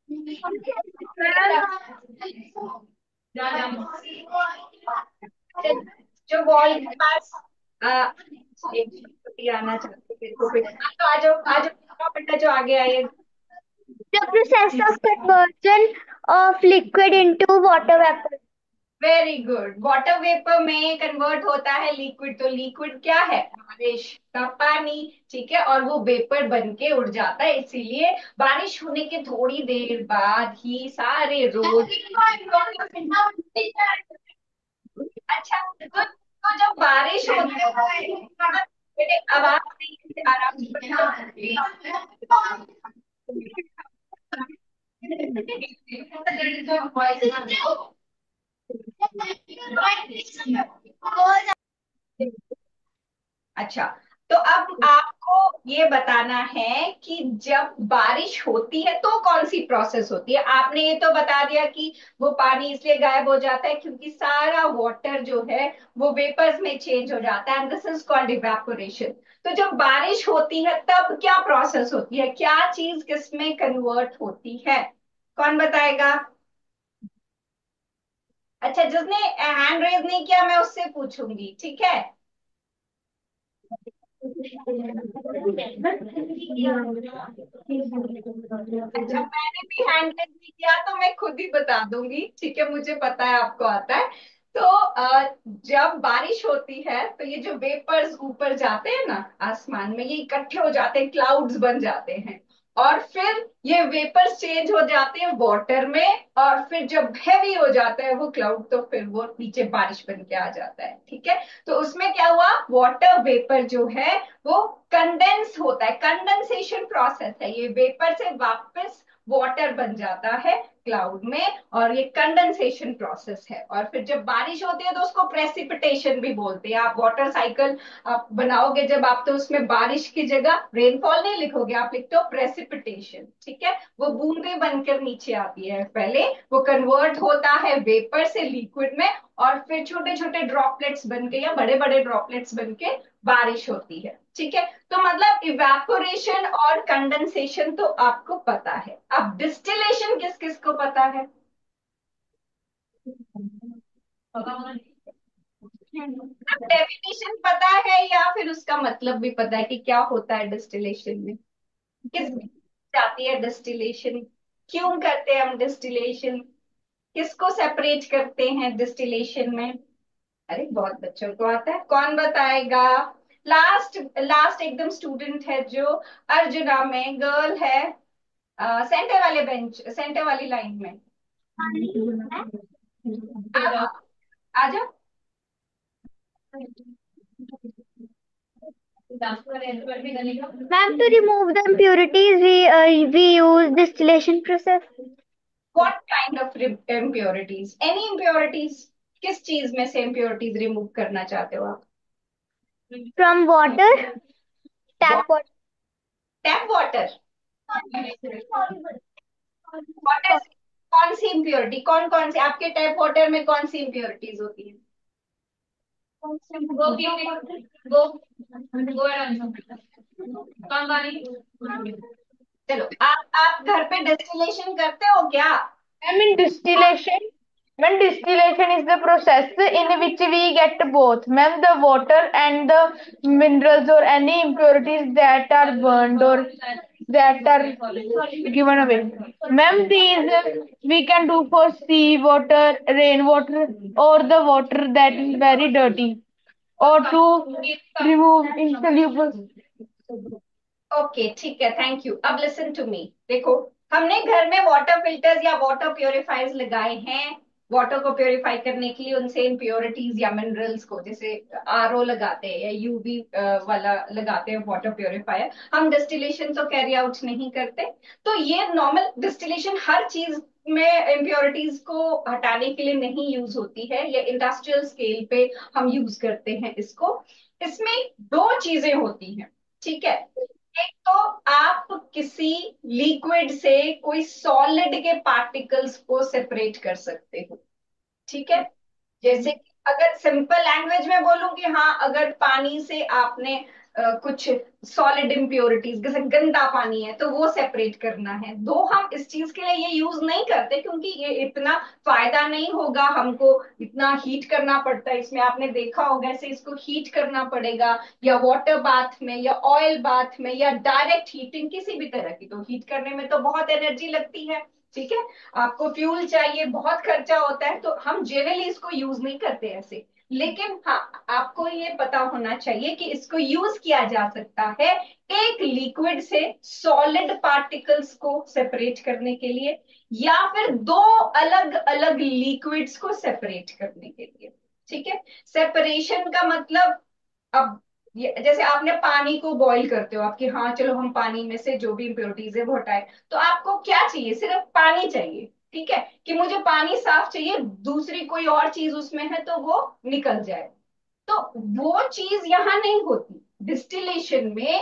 जो वॉल के पास आ, एक छोटी आना चाहती है तो फिर हाँ, तो आ जाओ आ जाओ बेटा, जो आगे आइए. The process of conversion of liquid into water vapor. Very good. Water vapour में कन्वर्ट होता है लिक्विड. तो लिक्विड क्या है? बारिश का पानी. ठीक है, और वो वेपर बन के उड़ जाता है, इसीलिए बारिश होने के थोड़ी देर बाद ही सारे रोड. अच्छा, तो, तो जब बारिश होती है बेटे, आवाज नहीं, आराम से अच्छा, तो अब आपको आपको ये बताना है कि जब बारिश होती है तो कौन सी प्रोसेस होती है। आपने ये तो बता दिया कि वो पानी इसलिए गायब हो जाता है क्योंकि सारा वाटर जो है वो वेपर्स में चेंज हो जाता है, and this is called evaporation. तो जब बारिश होती है तब क्या प्रोसेस होती है, क्या चीज किसमें कन्वर्ट होती है, कौन बताएगा। अच्छा, जिसने हैंड रेज नहीं किया मैं उससे पूछूंगी, ठीक है। अच्छा, मैंने भी हैंड रेज नहीं किया तो मैं खुद ही बता दूंगी, ठीक है, मुझे पता है आपको आता है। तो अ, जब बारिश होती है तो ये जो वेपर्स ऊपर जाते हैं ना आसमान में, ये इकट्ठे हो जाते हैं, क्लाउड्स बन जाते हैं, और फिर ये वेपर्स चेंज हो जाते हैं वाटर में, और फिर जब हैवी हो जाता है वो क्लाउड तो फिर वो नीचे बारिश बन के आ जाता है, ठीक है। तो उसमें क्या हुआ, वाटर वेपर जो है वो कंडेंस होता है, कंडेंसेशन प्रोसेस है, ये वेपर से वापस वाटर बन जाता है क्लाउड में, और ये कंडेंसेशन प्रोसेस है। और फिर जब बारिश होती है तो उसको प्रेसिपिटेशन भी बोलते हैं। आप वाटर साइकिल आप बनाओगे जब, आप तो उसमें बारिश की जगह रेनफॉल नहीं लिखोगे, आप लिखते हो प्रेसिपिटेशन, ठीक है। वो बूंदे बनकर नीचे आती है, पहले वो कन्वर्ट होता है वेपर से लिक्विड में, और फिर छोटे छोटे ड्रॉपलेट्स बन के या बड़े बड़े ड्रॉपलेट्स बन के बारिश होती है, ठीक है। तो मतलब इवेपोरेशन और कंडेंसेशन तो आपको पता है। अब डिस्टिलेशन किस किस को पता है। डेफिनेशन पता है या फिर उसका मतलब भी पता है कि क्या होता है डिस्टिलेशन में, किस जाती है डिस्टिलेशन, क्यों करते हैं हम डिस्टिलेशन, किसको सेपरेट करते हैं डिस्टिलेशन में। अरे बहुत बच्चों को आता है, कौन बताएगा। लास्ट लास्ट एकदम स्टूडेंट है जो, अर्जुना में गर्ल है, सेंटर वाले बेंच, सेंटर वाली लाइन में। आ, आ जाओ। Ma'am, to remove the impurities, we uh, we use distillation process what kind of impurities, any impurities, किस चीज में से इम्प्योरिटीज रिमूव करना चाहते हो आप। from water, tap water. Tap water, water से कौन सी इम्प्योरिटी, कौन कौन सी आपके टैप वाटर में कौन सी इम्प्योरिटीज होती है। गो गो गो कौन वाली। चलो, आप आप घर पे डिस्टिलेशन करते हो क्या। I mean distillation. When distillation is the process in which we get both, ma'am, the water and the minerals or any impurities that are burned or that are given away. Ma'am, these uh, we can do for sea water, rainwater, or the water that is very dirty, or to remove insoluble. Okay, ठीक है, thank you. अब listen to me, देखो, हमने घर में water filters या water purifiers लगाए हैं वाटर को प्योरीफाई करने के लिए, उनसे इम्प्योरिटीज या मिनरल्स को, जैसे आरओ लगाते हैं या यूवी वाला लगाते हैं वाटर प्योरीफायर। हम डिस्टिलेशन तो कैरी आउट नहीं करते। तो ये नॉर्मल डिस्टिलेशन हर चीज में इम्प्योरिटीज को हटाने के लिए नहीं यूज होती है, ये इंडस्ट्रियल स्केल पे हम यूज करते हैं इसको। इसमें दो चीजें होती हैं, ठीक है। एक तो आप किसी लिक्विड से कोई सॉलिड के पार्टिकल्स को सेपरेट कर सकते हो, ठीक है। जैसे कि अगर सिंपल लैंग्वेज में बोलूं कि हाँ, अगर पानी से आपने अ, कुछ सॉलिड इम्प्योरिटीज, जैसे गंदा पानी है तो वो सेपरेट करना है, दो हम इस चीज के लिए ये यूज नहीं करते क्योंकि ये इतना फायदा नहीं होगा, हमको इतना हीट करना पड़ता है इसमें, आपने देखा होगा ऐसे इसको हीट करना पड़ेगा, या वाटर बाथ में या ऑयल बाथ में या डायरेक्ट हीटिंग किसी भी तरह की, तो हीट करने में तो बहुत एनर्जी लगती है, ठीक है। आपको फ्यूल चाहिए, बहुत खर्चा होता है, तो हम जनरली इसको यूज नहीं करते ऐसे। लेकिन हाँ, आपको ये पता होना चाहिए कि इसको यूज किया जा सकता है एक लिक्विड से सॉलिड पार्टिकल्स को सेपरेट करने के लिए, या फिर दो अलग अलग लिक्विड्स को सेपरेट करने के लिए, ठीक है। सेपरेशन का मतलब, अब ये जैसे आपने पानी को बॉईल करते हो, आपकी हाँ चलो हम पानी में से जो भी इम्प्योरिटीज है वो हटाए, तो आपको क्या चाहिए, सिर्फ पानी चाहिए, ठीक है, कि मुझे पानी साफ चाहिए, दूसरी कोई और चीज उसमें है तो वो निकल जाए। तो वो चीज यहाँ नहीं होती डिस्टिलेशन में।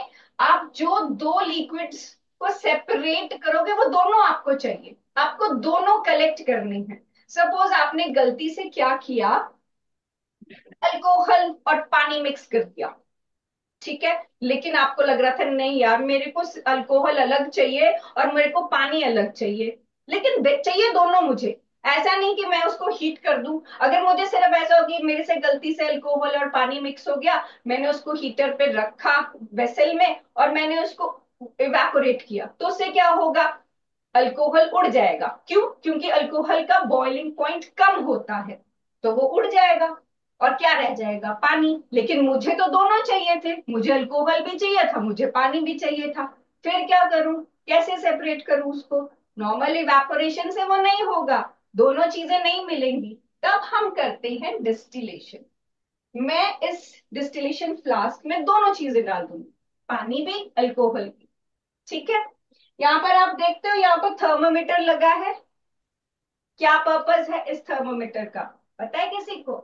आप जो दो लिक्विड्स को सेपरेट करोगे वो दोनों आपको चाहिए, आपको दोनों कलेक्ट करने हैं। सपोज आपने गलती से क्या किया, अल्कोहल और पानी मिक्स कर दिया, ठीक है, लेकिन आपको लग रहा था नहीं यार मेरे को अल्कोहल अलग चाहिए और मेरे को पानी अलग चाहिए, लेकिन चाहिए दोनों मुझे। ऐसा नहीं कि मैं उसको हीट कर दूं। अगर मुझे सिर्फ ऐसा हो कि मेरे से गलती से अल्कोहल और पानी मिक्स हो गया, मैंने उसको हीटर पे रखा वेसल में और मैंने उसको इवेपोरेट किया, तो उससे क्या होगा, अल्कोहल उड़ जाएगा। क्यों? क्योंकि अल्कोहल का बॉइलिंग पॉइंट कम होता है, तो वो उड़ जाएगा और क्या रह जाएगा, पानी। लेकिन मुझे तो दोनों चाहिए थे, मुझे अल्कोहल भी चाहिए था, मुझे पानी भी चाहिए था। फिर क्या करूं, कैसे सेपरेट करूं उसको? नॉर्मल इवेपोरेशन से वो नहीं होगा, दोनों चीजें नहीं मिलेंगी। तब हम करते हैं डिस्टिलेशन। मैं इस डिस्टिलेशन फ्लास्क में दोनों चीजें डाल दूंगी, पानी भी अल्कोहल भी, ठीक है। यहाँ पर आप देखते हो, यहाँ पर थर्मोमीटर लगा है। क्या पर्पस है इस थर्मोमीटर का, पता है किसी को?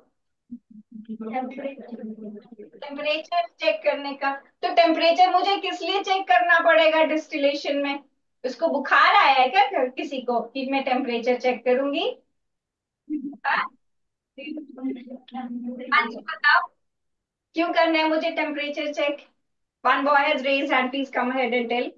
टेम्परेचर चेक करने का। तो टेम्परेचर मुझे किस लिए चेक करना पड़ेगा डिस्टिलेशन में? उसको बुखार आया है क्या किसी को कि मैं टेम्परेचर चेक करूंगी? हाँ? हाँ जी, बताओ क्यों करना है मुझे temperature check? One boy has raised hand, please come ahead and tell.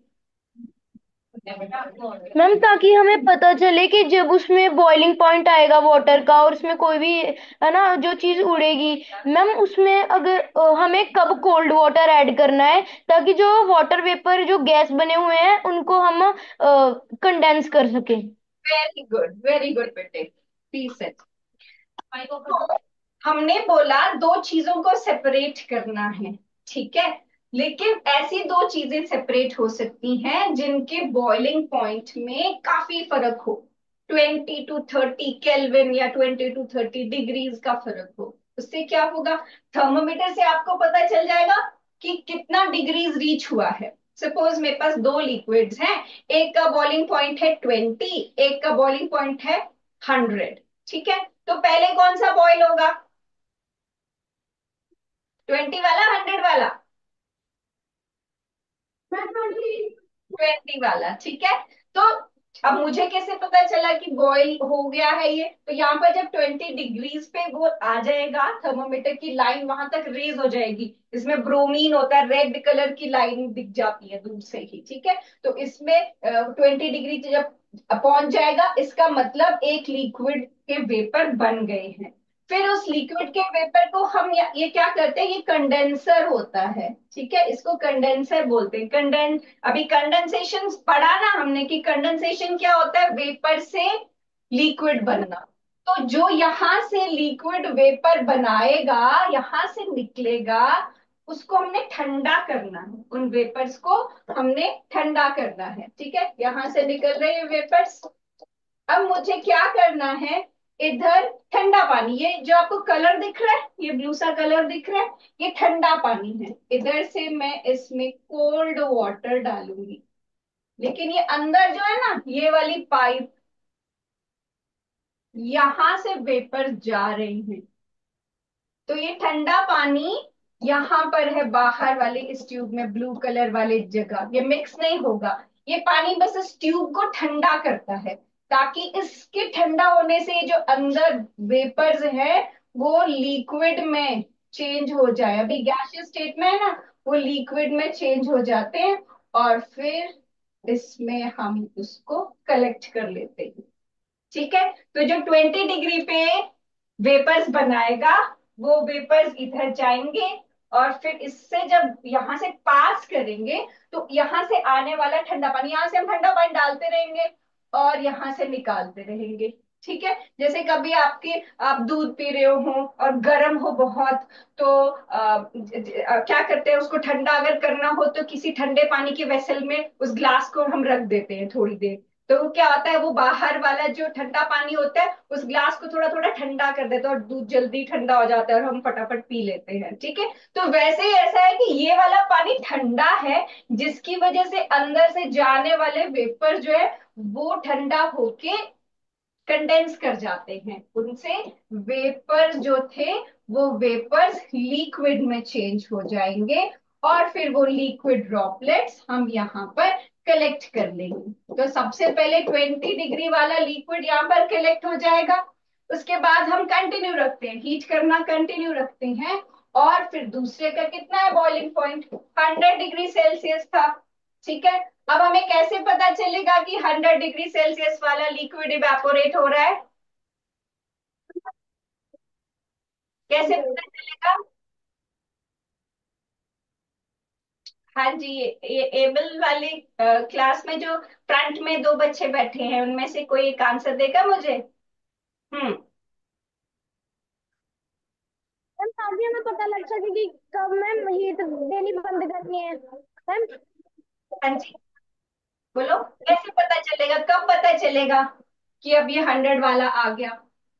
Ma'am ताकि हमें पता चले कि जब उसमें बॉइलिंग पॉइंट आएगा वाटर का और उसमें कोई भी है ना जो चीज उड़ेगी, मैम उसमें अगर अ, हमें कब कोल्ड वाटर ऐड करना है ताकि जो वाटर वेपर जो गैस बने हुए हैं उनको हम कंडेंस कर सकें। वेरी गुड, वेरी गुड बेटे, प्लीज सेट। हमने बोला दो चीजों को सेपरेट करना है, ठीक है, लेकिन ऐसी दो चीजें सेपरेट हो सकती हैं जिनके बॉइलिंग पॉइंट में काफी फर्क हो, ट्वेंटी टू थर्टी केल्विन या ट्वेंटी टू थर्टी डिग्रीज का फर्क हो। उससे क्या होगा, थर्मोमीटर से आपको पता चल जाएगा कि कितना डिग्रीज रीच हुआ है। सपोज मेरे पास दो लिक्विड्स हैं, एक का बॉइलिंग पॉइंट है ट्वेंटी, एक का बॉइलिंग पॉइंट है हंड्रेड, ठीक है। तो पहले कौन सा बॉइल होगा, ट्वेंटी वाला हंड्रेड वाला? ट्वेंटी वाला, ठीक है। तो अब मुझे कैसे पता चला कि बॉईल हो गया है ये? तो यहाँ पर जब ट्वेंटी डिग्रीज पे वो आ जाएगा, थर्मोमीटर की लाइन वहां तक रेज हो जाएगी, इसमें ब्रोमीन होता है, रेड कलर की लाइन दिख जाती है दूर से ही, ठीक है। तो इसमें ट्वेंटी डिग्री जब पहुंच जाएगा, इसका मतलब एक लिक्विड के वेपर बन गए हैं। फिर उस लिक्विड के वेपर को हम या, ये क्या करते हैं, ये कंडेंसर होता है, ठीक है, इसको कंडेंसर बोलते हैं। कंडेंस अभी कंडेंसेशन पढ़ा ना हमने कि कंडेंसेशन क्या होता है, वेपर से लिक्विड बनना। तो जो यहां से लिक्विड वेपर बनाएगा, यहां से निकलेगा, उसको हमने ठंडा करना है, उन वेपर्स को हमने ठंडा करना है, ठीक है। यहां से निकल रहे हैं वेपर्स, अब मुझे क्या करना है, इधर ठंडा पानी, ये जो आपको कलर दिख रहा है, ये ब्लू सा कलर दिख रहा है, ये ठंडा पानी है। इधर से मैं इसमें कोल्ड वाटर डालूंगी, लेकिन ये अंदर जो है ना, ये वाली पाइप, यहां से वेपर जा रहे हैं, तो ये ठंडा पानी यहाँ पर है, बाहर वाले इस ट्यूब में ब्लू कलर वाले जगह, ये मिक्स नहीं होगा। ये पानी बस इस ट्यूब को ठंडा करता है, ताकि इसके ठंडा होने से जो अंदर वेपर्स है वो लिक्विड में चेंज हो जाए। अभी गैसियस स्टेट में है ना, वो लिक्विड में चेंज हो जाते हैं और फिर इसमें हम उसको कलेक्ट कर लेते हैं, ठीक है। तो जो ट्वेंटी डिग्री पे वेपर्स बनाएगा, वो वेपर्स इधर जाएंगे और फिर इससे जब यहां से पास करेंगे, तो यहां से आने वाला ठंडा पानी, यहां से हम ठंडा पानी डालते रहेंगे और यहां से निकालते रहेंगे, ठीक है। जैसे कभी आपके आप दूध पी रहे हो और गर्म हो बहुत, तो आ, ज, ज, आ, क्या करते हैं, उसको ठंडा अगर करना हो तो किसी ठंडे पानी के वेसल में उस ग्लास को हम रख देते हैं थोड़ी देर। तो क्या होता है, वो बाहर वाला जो ठंडा पानी होता है उस ग्लास को थोड़ा थोड़ा ठंडा कर देता है और दूध जल्दी ठंडा हो जाता है और हम फटाफट पी लेते हैं, ठीक है। तो वैसे ही ऐसा है कि ये वाला पानी ठंडा है, जिसकी वजह से अंदर से जाने वाले वेपर जो है वो ठंडा होके कंडेंस कर जाते हैं, उनसे वेपर जो थे वो वेपर्स लिक्विड में चेंज हो जाएंगे और फिर वो लिक्विड ड्रॉपलेट्स हम यहाँ पर कलेक्ट कर लेंगे। तो सबसे पहले ट्वेंटी डिग्री वाला लिक्विड यहाँ पर कलेक्ट हो जाएगा। उसके बाद हम कंटिन्यू रखते हैं, हीट करना कंटिन्यू रखते हैं। और फिर दूसरे का कितना है boiling point, hundred degree Celsius था। ठीक है, अब हमें कैसे पता चलेगा कि हंड्रेड डिग्री सेल्सियस वाला लिक्विड इवेपोरेट हो रहा है, कैसे पता चलेगा? हाँ जी, ये, ये एबल वाली क्लास में जो फ्रंट में दो बच्चे बैठे हैं उनमें से कोई एक आंसर देगा मुझे? हम्म। मैम आगे हमें पता लग सके कि कब मैम हीट देनी बंद करनी है मैम। हाँ जी, बोलो कैसे पता चलेगा, कब पता चलेगा कि अब ये हंड्रेड वाला आ गया?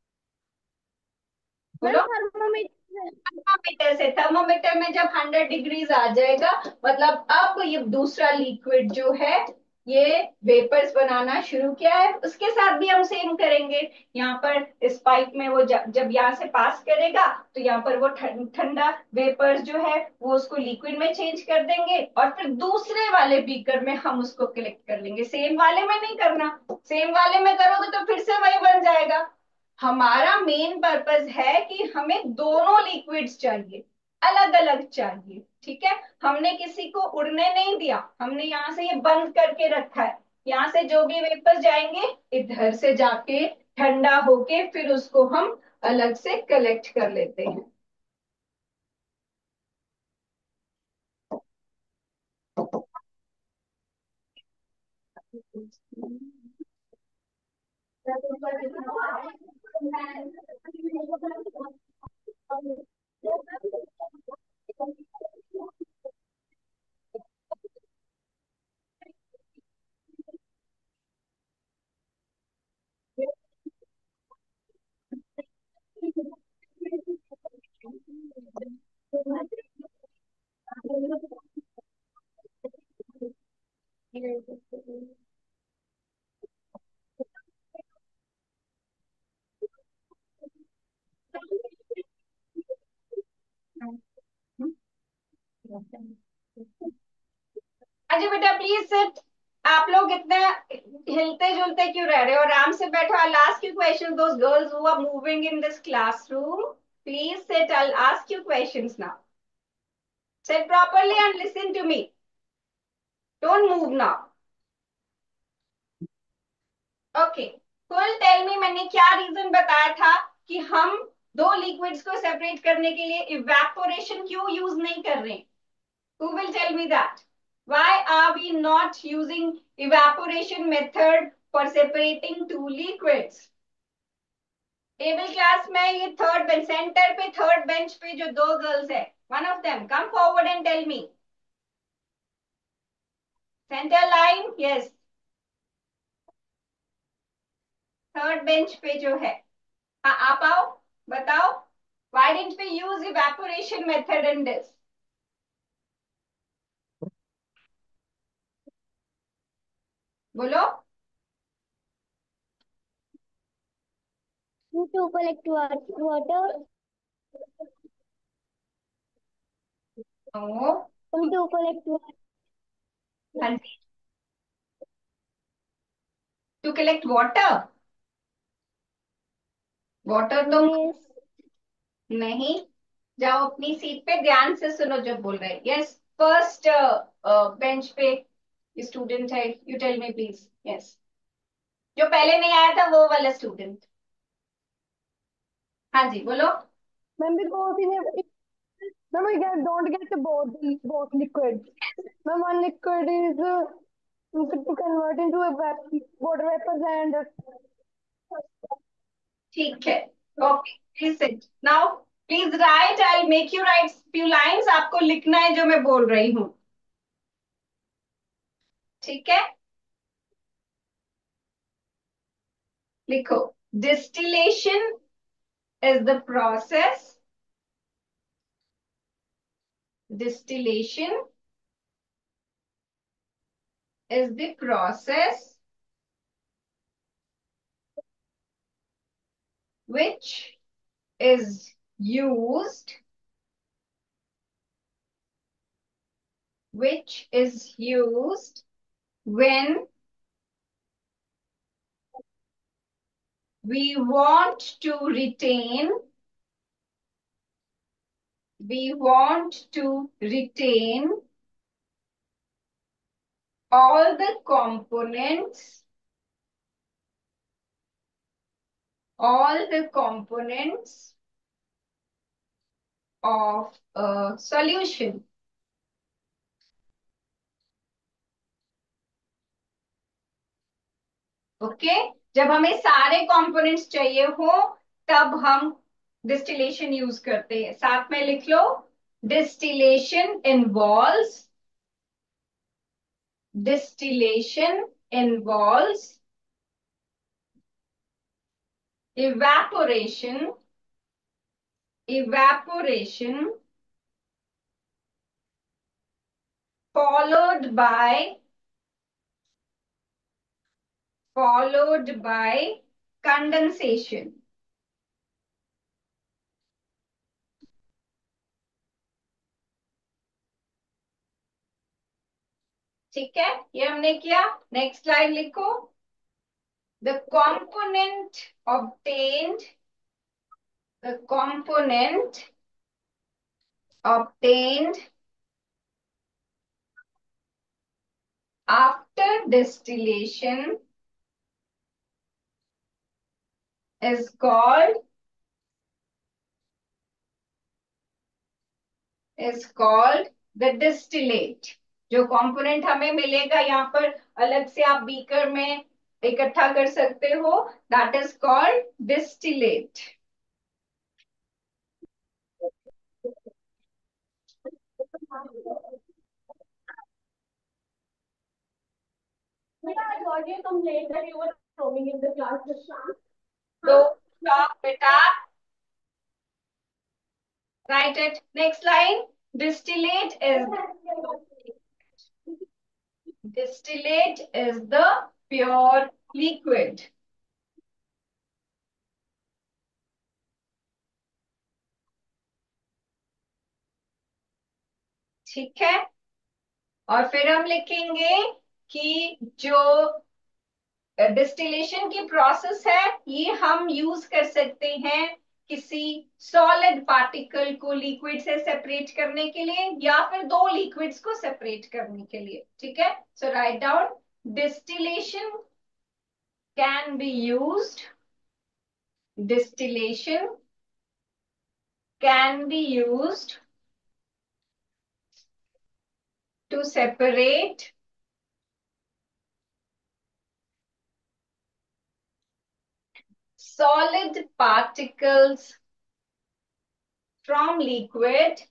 मैम बोलो। थर्मोमीटर। थर्मामीटर से, थर्मामीटर में जब हंड्रेड डिग्रीज आ जाएगा मतलब अब ये दूसरा लिक्विड जो है ये वेपर्स बनाना शुरू किया है। उसके साथ भी हम सेम करेंगे। यहाँ पर इस पाइप में वो ज- जब यहाँ से पास करेगा तो यहाँ पर वो ठं- ठंडा वेपर्स जो है वो उसको लिक्विड में चेंज कर देंगे और फिर दूसरे वाले बीकर में हम उसको कलेक्ट कर लेंगे। सेम वाले में नहीं करना, सेम वाले में करोगे तो फिर से वही बन जाएगा। हमारा मेन पर्पस है कि हमें दोनों लिक्विड्स चाहिए, अलग अलग चाहिए। ठीक है, हमने किसी को उड़ने नहीं दिया, हमने यहाँ से ये बंद करके रखा है। यहाँ से जो भी वेपर जाएंगे इधर से जाके ठंडा होके फिर उसको हम अलग से कलेक्ट कर लेते हैं। अच्छा बेटा प्लीज सिट। आप लोग इतना हिलते जुलते क्यों रह रहे हो, आराम से बैठो। I ask you question, those girls who are moving in this classroom please sit, I ask you questions now. Sit properly and listen to me. Don't move now. Okay. Full tell me मैंने क्या reason बताया था कि हम दो liquids को separate करने के लिए इवेपोरेशन क्यों यूज नहीं कर रहे? Who will tell me that? Why are we not using evaporation method for separating two liquids? Table class में ये थर्ड बेंच, सेंटर पे थर्ड बेंच पे जो दो गर्ल्स है, one of them come forward and tell me. Center line, yes, third bench पे जो है। हाँ आप आओ, बताओ। Why didn't we use evaporation method in this? बोलो। To collect water. No. To collect water. हाँ जी, टू कलेक्ट वाटर। वाटर तो Yes. नहीं। जाओ अपनी सीट पे, ध्यान से सुनो जब बोल रहे हैं। यस, फर्स्ट बेंच पे स्टूडेंट है, you tell me please. Yes, जो पहले नहीं आया था वो वाला स्टूडेंट। हाँ जी बोलो। Ma'am, because in a, ma'am, we get, don't get both both liquids. Ma'am, one liquid is uh, to convert into a vap- water vapors and ठीक है, okay please sit now. Please write, I make you write few lines, आपको लिखना है जो मैं बोल रही हूँ। ठीक है, लिखो। Distillation is the process, distillation is the process which is used which is used when we want to retain we want to retain all the components all the components of a solution. Okay okay? जब हमें सारे components चाहिए हो तब हम distillation use करते हैं. साथ में लिख लो, distillation involves distillation involves evaporation evaporation followed by followed by condensation. ठीक है, ये हमने किया. नेक्स्ट लाइन लिखो. The component obtained the component obtained after distillation is called is called the distillate. जो कंपोनेंट हमें मिलेगा यहाँ पर अलग से आप बीकर में इकट्ठा कर सकते हो, दैट इज कॉल्ड डिस्टिलेट. तो stop बेटा. Write it. Next line. Distillate is distillate is the pure liquid. ठीक है, और फिर हम लिखेंगे कि जो डिस्टिलेशन की प्रोसेस है ये हम यूज कर सकते हैं किसी सॉलिड पार्टिकल को लिक्विड से सेपरेट करने के लिए या फिर दो लिक्विड्स को सेपरेट करने के लिए. ठीक है, so write down. Distillation can be used distillation can be used to separate solid particles from liquid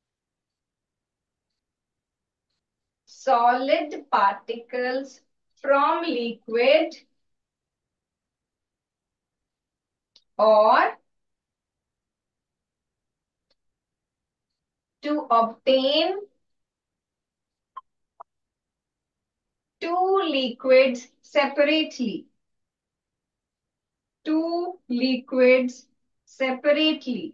solid particles from liquid or to obtain two liquids separately. Two liquids separately.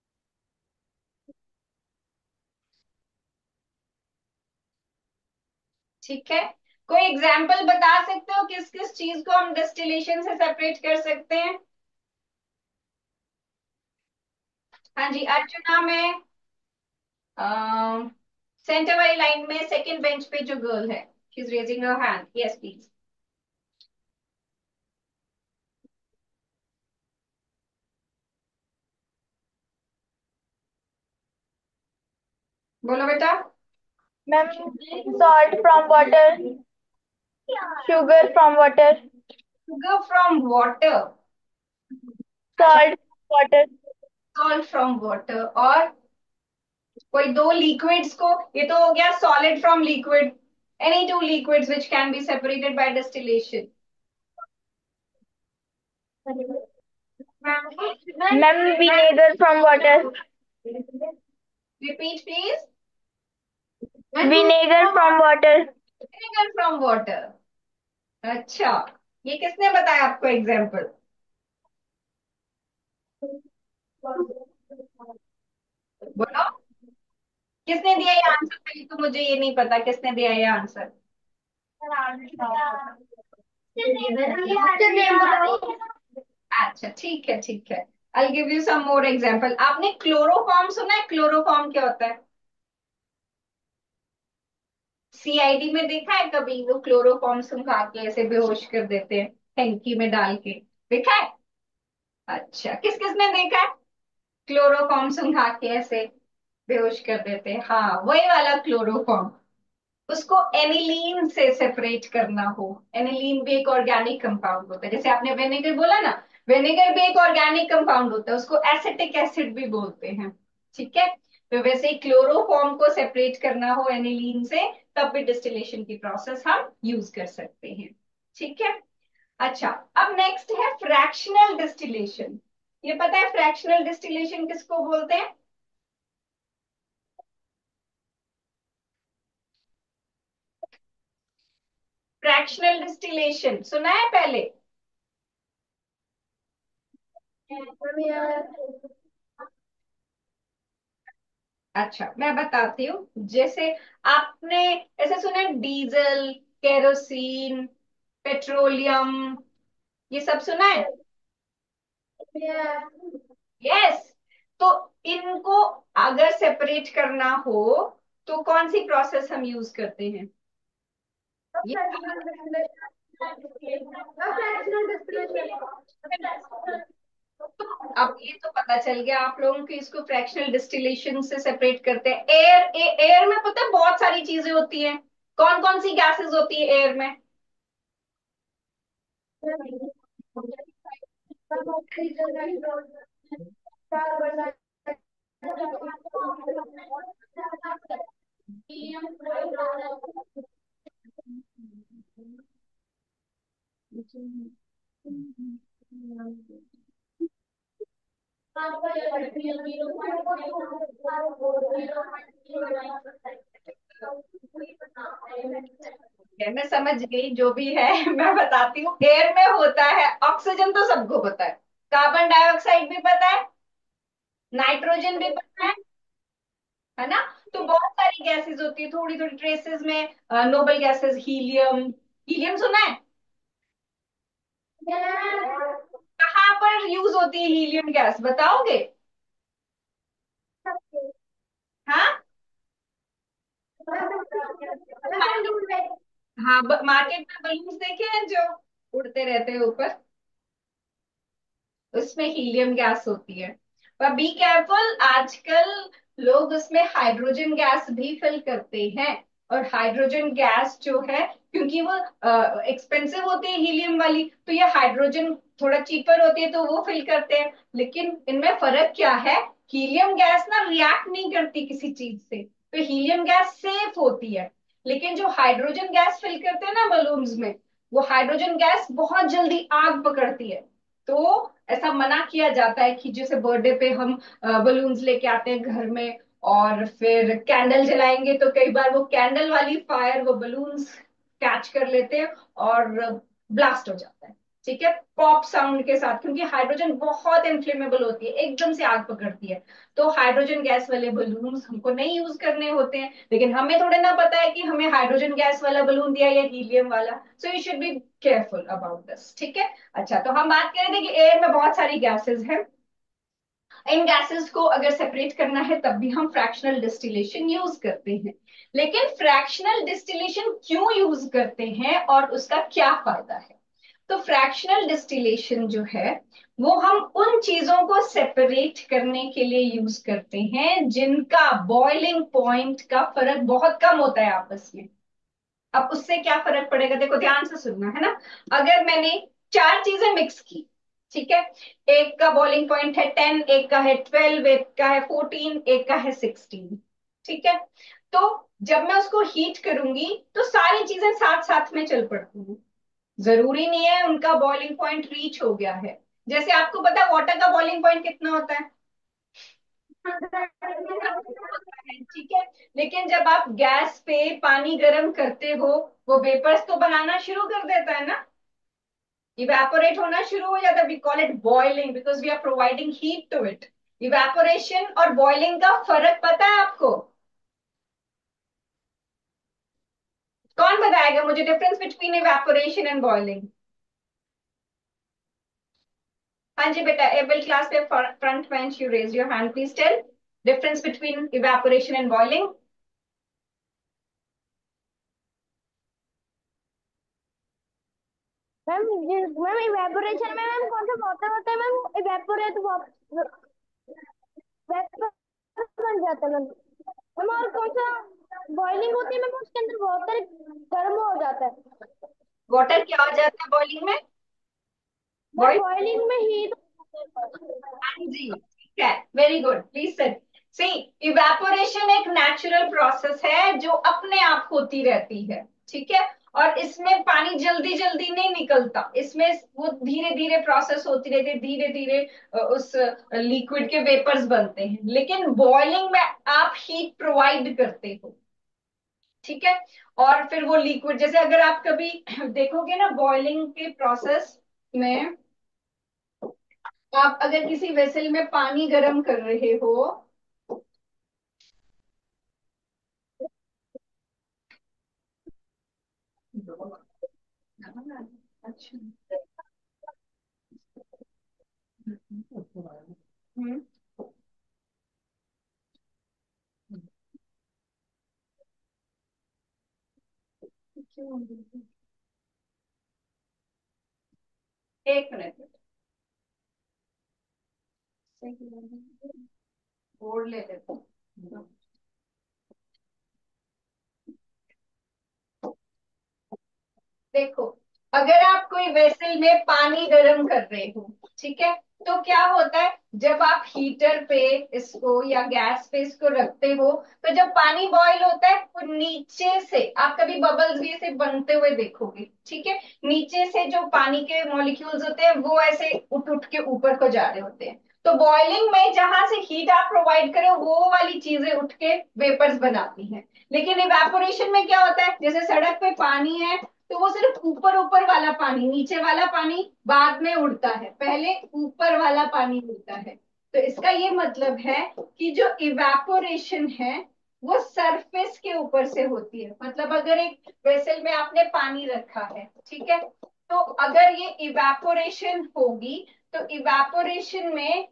ठीक है, कोई example बता सकते हो किस किस चीज को हम डिस्टिलेशन से सेपरेट कर सकते हैं? हाँ जी, अर्चना में सेंटर वाली लाइन में सेकंड बेंच पे जो गर्ल है, she is raising her hand. Yes please. बोलो बेटा. Ma'am, salt from water, sugar from water, Sugar from water, salt water, salt from water. और कोई दो लिक्विड्स को, ये तो हो गया solid from liquid. Any two liquids which can be separated by distillation. Ma'am, vinegar from water, repeat please. vinegar from water, vinegar from water. अच्छा, ये किसने बताया आपको एग्जाम्पल? बोलो. किसने दिया ये आंसर? पहले तो मुझे ये नहीं पता किसने दिया ये आंसर। अच्छा ठीक है ठीक है। I give you some more example. आपने क्लोरोफॉर्म सुना है? क्लोरोफॉर्म क्या होता है? सीआईडी में देखा है कभी? वो क्लोरोफॉर्म सुखा के ऐसे बेहोश कर देते हैं टैंकी में डाल के, देखा है? अच्छा, किस किस ने देखा है? क्लोरोफॉर्म सुखा के ऐसे बेहोश कर देते हैं, हाँ वही वाला क्लोरोफॉर्म। उसको एनिलीन से सेपरेट करना हो, एनिलीन भी एक ऑर्गेनिक कंपाउंड होता है, जैसे आपने विनेगर बोला ना, विनेगर भी एक ऑर्गेनिक कंपाउंड होता है, उसको एसिटिक एसिड भी बोलते हैं। ठीक है, तो वैसे ही क्लोरोफॉर्म को सेपरेट करना हो एनिलीन से, तब भी डिस्टिलेशन की प्रोसेस हम यूज कर सकते हैं। ठीक है। अच्छा, अब नेक्स्ट है फ्रैक्शनल डिस्टिलेशन। ये पता है फ्रैक्शनल डिस्टिलेशन किसको बोलते हैं? फ्रैक्शनल डिस्टिलेशन सुना है पहले? अच्छा मैं बताती हूँ, जैसे आपने ऐसे सुना है डीजल, केरोसिन, पेट्रोलियम, ये सब सुना है? यस। तो इनको अगर सेपरेट करना हो तो कौन सी प्रोसेस हम यूज करते हैं? ये तो अब ये तो पता चल गया आप लोगों को, इसको फ्रैक्शनल डिस्टिलेशन से सेपरेट करते हैं। एयर, एयर में पता है बहुत सारी चीजें होती हैं। कौन कौन सी गैसेस होती है एयर में? है, मैं समझ गई जो भी है। मैं बताती हूँ, एयर में होता है ऑक्सीजन, तो सबको पता है। कार्बन डाइऑक्साइड भी पता है, नाइट्रोजन भी पता है है ना? तो बहुत सारी गैसेस होती है, थोड़ी थोड़ी ट्रेसेस में नोबल गैसेस, हीलियम। हीलियम सुना है? कहाँ पर यूज होती है हीलियम गैस, बताओगे? हाँ, हाँ मार्केट में बलून्स देखे हैं जो उड़ते रहते हैं ऊपर, उसमें हीलियम गैस होती है। पर बी केयरफुल, आजकल लोग उसमें हाइड्रोजन गैस भी फिल करते हैं। और हाइड्रोजन गैस जो है, क्योंकि वो एक्सपेंसिव होती है हीलियम वाली, तो ये हाइड्रोजन थोड़ा चीपर होती है तो वो फिल करते हैं। लेकिन इनमें फर्क क्या है? हीलियम गैस ना रिएक्ट नहीं करती किसी चीज से, तो हीलियम गैस सेफ होती है। लेकिन जो हाइड्रोजन गैस फिल करते हैं ना बलून्स में, वो हाइड्रोजन गैस बहुत जल्दी आग पकड़ती है। तो ऐसा मना किया जाता है कि जैसे बर्थडे पे हम बलून्स लेके आते हैं घर में, और फिर कैंडल जलाएंगे, तो कई बार वो कैंडल वाली फायर वो बलून्स कैच कर लेते हैं और ब्लास्ट हो जाता है। ठीक है, पॉप साउंड के साथ, क्योंकि हाइड्रोजन बहुत इन्फ्लेमेबल होती है, एकदम से आग पकड़ती है। तो हाइड्रोजन गैस वाले बलून्स हमको नहीं यूज करने होते हैं। लेकिन हमें थोड़े ना पता है कि हमें हाइड्रोजन गैस वाला बलून दिया या हीलियम वाला, so you should be careful about this. ठीक है। अच्छा, तो हम बात कर रहे थे कि एयर में बहुत सारी गैसेस हैं। इन गैसेस को अगर सेपरेट करना है तब भी हम फ्रैक्शनल डिस्टिलेशन यूज करते हैं। लेकिन फ्रैक्शनल डिस्टिलेशन क्यों यूज करते हैं और उसका क्या फायदा है? तो फ्रैक्शनल डिस्टिलेशन जो है, वो हम उन चीजों को सेपरेट करने के लिए यूज करते हैं जिनका बॉइलिंग पॉइंट का फर्क बहुत कम होता है आपस में। अब उससे क्या फर्क पड़ेगा, देखो ध्यान से सुनना है ना। अगर मैंने चार चीजें मिक्स की, ठीक है, एक का बॉइलिंग पॉइंट है टेन, एक का है ट्वेल्व, एक का है फोर्टीन, एक का है सिक्सटीन, ठीक है, तो जब मैं उसको हीट करूंगी तो सारी चीजें साथ साथ में चल पड़ती हैं। जरूरी नहीं है उनका बॉइलिंग पॉइंट रीच हो गया है। जैसे आपको पता है वाटर का बॉइलिंग पॉइंट कितना होता है? होता है, ठीक है। लेकिन जब आप गैस पे पानी गर्म करते हो, वो वेपर्स तो बनाना शुरू कर देता है ना, इवेपोरेट होना शुरू हो जाता है। We call it boiling because we are providing heat to it. Evaporation और बॉइलिंग का फर्क पता है आपको? कौन बताएगा मुझे difference between evaporation and boiling? हाँ जी बेटा, एबल क्लास पे front bench, you raise your hand, please tell difference between evaporation and boiling. Ma'am ये मैम इवेपोरेशन में मैम कौन सा वाटर होता है मैम? इवेपोरेट वेपर बन जाता है मैम. मैम और कौन सा बॉइलिंग होती है मैम? उसके अंदर वाटर गर्म हो जाता है. वाटर क्या हो जाता है बॉइलिंग में? Ma'am boil. बॉइलिंग में हीट. हाँ जी, ठीक है, very good, please sir. See, evaporation एक नेचुरल प्रोसेस है जो अपने आप होती रहती है, ठीक है. और इसमें पानी जल्दी जल्दी नहीं निकलता, इसमें वो धीरे धीरे प्रोसेस होती रहती है, धीरे धीरे उस लिक्विड के वेपर्स बनते हैं. लेकिन बॉइलिंग में आप हीट प्रोवाइड करते हो, ठीक है. और फिर वो लिक्विड, जैसे अगर आप कभी देखोगे ना बॉइलिंग के प्रोसेस में, आप अगर किसी वेसल में पानी गर्म कर रहे हो, अच्छा, हम्म, एक मिनट, बोर्ड ले लेते हैं. देखो, अगर आप कोई वेसल में पानी गर्म कर रहे हो, ठीक है, तो क्या होता है जब आप हीटर पे इसको या गैस पे इसको रखते हो, तो जब पानी बॉईल होता है वो नीचे से, आप कभी बबल्स भी ऐसे बनते हुए देखोगे, ठीक है, नीचे से जो पानी के मॉलिक्यूल्स होते हैं वो ऐसे उठ उठ के ऊपर को जा रहे होते हैं. तो बॉइलिंग में जहां से हीट आप प्रोवाइड करो वो वाली चीजें उठ के वेपर्स बनाती हैं. लेकिन इवेपोरेशन में क्या होता है, जैसे सड़क पे पानी है तो वो सिर्फ ऊपर ऊपर वाला पानी, नीचे वाला पानी बाद में उड़ता है, पहले ऊपर वाला पानी उड़ता है. तो इसका ये मतलब है कि जो इवेपोरेशन है वो सरफेस के ऊपर से होती है. मतलब अगर एक वेसल में आपने पानी रखा है, ठीक है, तो अगर ये इवेपोरेशन होगी तो इवेपोरेशन में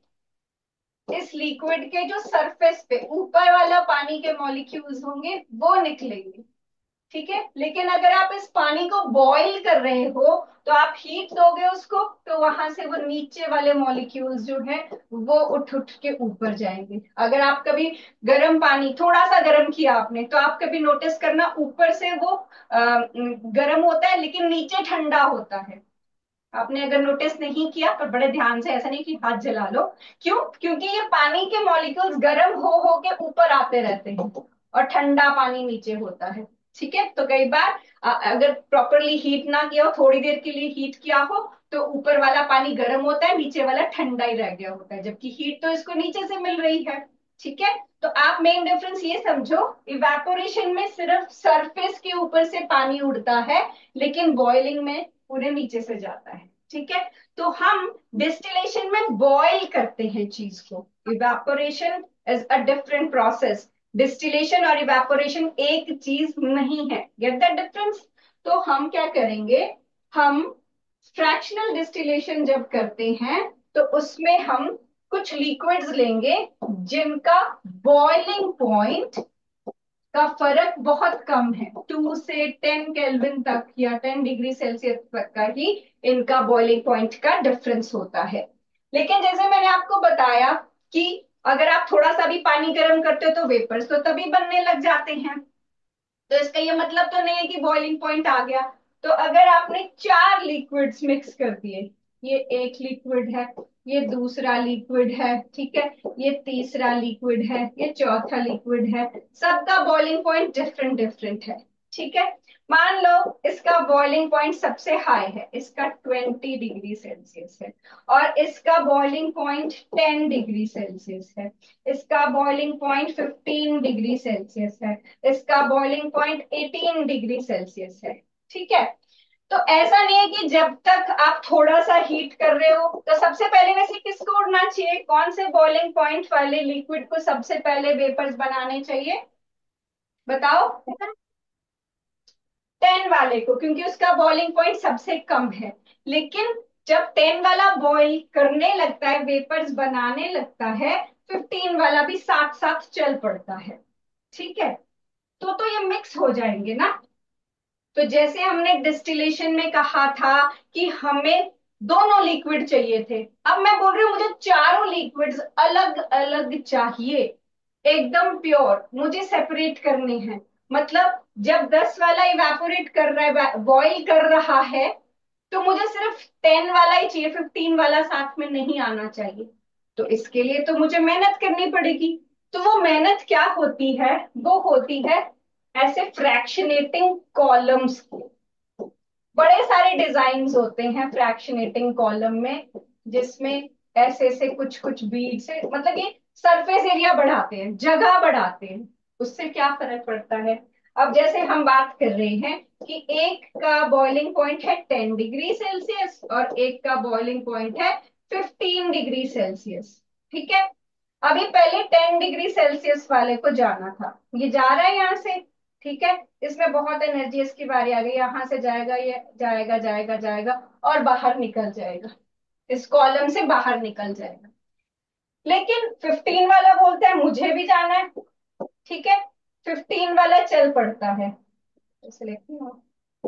इस लिक्विड के जो सरफेस पे ऊपर वाला पानी के मॉलिक्यूल्स होंगे वो निकलेंगे, ठीक है. लेकिन अगर आप इस पानी को बॉईल कर रहे हो तो आप हीट दोगे उसको, तो वहां से वो नीचे वाले मॉलिक्यूल्स जो है वो उठ उठ के ऊपर जाएंगे. अगर आप कभी गर्म पानी थोड़ा सा गर्म किया आपने, तो आप कभी नोटिस करना ऊपर से वो आ, गर्म होता है लेकिन नीचे ठंडा होता है. आपने अगर नोटिस नहीं किया पर बड़े ध्यान से, ऐसा नहीं कि हाथ जला लो. क्यों? क्योंकि ये पानी के मॉलिक्यूल्स गर्म हो हो के ऊपर आते रहते हैं और ठंडा पानी नीचे होता है, ठीक है. तो कई बार अ- अगर प्रॉपरली हीट ना किया हो, थोड़ी देर के लिए हीट किया हो, तो ऊपर वाला पानी गर्म होता है, नीचे वाला ठंडा ही रह गया होता है, जबकि हीट तो इसको नीचे से मिल रही है, ठीक है. तो आप मेन डिफरेंस ये समझो, इवेपोरेशन में सिर्फ सरफेस के ऊपर से पानी उड़ता है, लेकिन बॉइलिंग में पूरे नीचे से जाता है, ठीक है. तो हम डिस्टिलेशन में बॉईल करते हैं चीज को. Evaporation is a different process. Distillation और इवेपोरेशन एक चीज नहीं है. Get that difference? तो हम क्या करेंगे, हम फ्रैक्शनल डिस्टिलेशन जब करते हैं तो उसमें हम कुछ लिक्विड्स लेंगे जिनका बॉइलिंग पॉइंट का फर्क बहुत कम है, टू से टेन केल्विन तक या टेन डिग्री सेल्सियस तक का ही इनका बॉइलिंग पॉइंट का डिफरेंस होता है. लेकिन जैसे मैंने आपको बताया कि अगर आप थोड़ा सा भी पानी गर्म करते हो तो वेपर्स तो तभी बनने लग जाते हैं. तो इसका ये मतलब तो नहीं है कि बॉइलिंग पॉइंट आ गया. तो अगर आपने चार लिक्विड्स मिक्स कर दिए, ये एक लिक्विड है, ये दूसरा लिक्विड है, ठीक है, ये तीसरा लिक्विड है, ये चौथा लिक्विड है, सबका बॉइलिंग पॉइंट डिफरेंट डिफरेंट है, ठीक है. मान लो इसका बॉइलिंग पॉइंट सबसे हाई है, इसका ट्वेंटी डिग्री सेल्सियस है, और इसका boiling point ten degree Celsius है, इसका boiling point fifteen degree Celsius है, इसका boiling point eighteen degree Celsius है, ठीक है. तो ऐसा नहीं है कि जब तक आप थोड़ा सा हीट कर रहे हो, तो सबसे पहले वैसे किसको उड़ना चाहिए, कौन से बॉइलिंग पॉइंट वाले लिक्विड को सबसे पहले वेपर्स बनाने चाहिए, बताओ. टेन वाले को, क्योंकि उसका बॉइलिंग पॉइंट सबसे कम है। लेकिन जब टेन वाला बॉईल करने लगता है, वेपर्स बनाने लगता है, फिफ्टीन वाला भी साथ साथ चल पड़ता है। ठीक है, तो तो ये मिक्स हो जाएंगे ना। तो जैसे हमने डिस्टिलेशन में कहा था कि हमें दोनों लिक्विड चाहिए थे, अब मैं बोल रही हूँ मुझे चारों लिक्विड्स अलग अलग चाहिए, एकदम प्योर मुझे सेपरेट करने हैं। मतलब जब दस वाला इवेपोरेट कर रहा है, बॉईल कर रहा है, तो मुझे सिर्फ टेन वाला ही चाहिए, फिफ्टीन वाला साथ में नहीं आना चाहिए। तो इसके लिए तो मुझे मेहनत करनी पड़ेगी। तो वो मेहनत क्या होती है? वो होती है ऐसे फ्रैक्शनेटिंग कॉलम्स की। बड़े सारे डिजाइन होते हैं फ्रैक्शनेटिंग कॉलम में, जिसमें ऐसे ऐसे कुछ कुछ बीड से, मतलब ये सरफेस एरिया बढ़ाते हैं, जगह बढ़ाते हैं। उससे क्या फर्क पड़ता है? अब जैसे हम बात कर रहे हैं कि एक का बॉइलिंग पॉइंट है टेन डिग्री सेल्सियस और एक का बॉइलिंग पॉइंट है फिफ्टीन डिग्री सेल्सियस। ठीक है, अभी पहले टेन डिग्री सेल्सियस वाले को जाना था, ये जा रहा है यहाँ से। ठीक है, इसमें बहुत एनर्जी, इसकी बारी आ गई, यहां से जाएगा, ये जाएगा जाएगा जाएगा और बाहर निकल जाएगा, इस कॉलम से बाहर निकल जाएगा। लेकिन फिफ्टीन वाला बोलता है मुझे भी जाना है। ठीक है, फिफ्टीन वाला चल पड़ता है, इसे लिखती हूँ।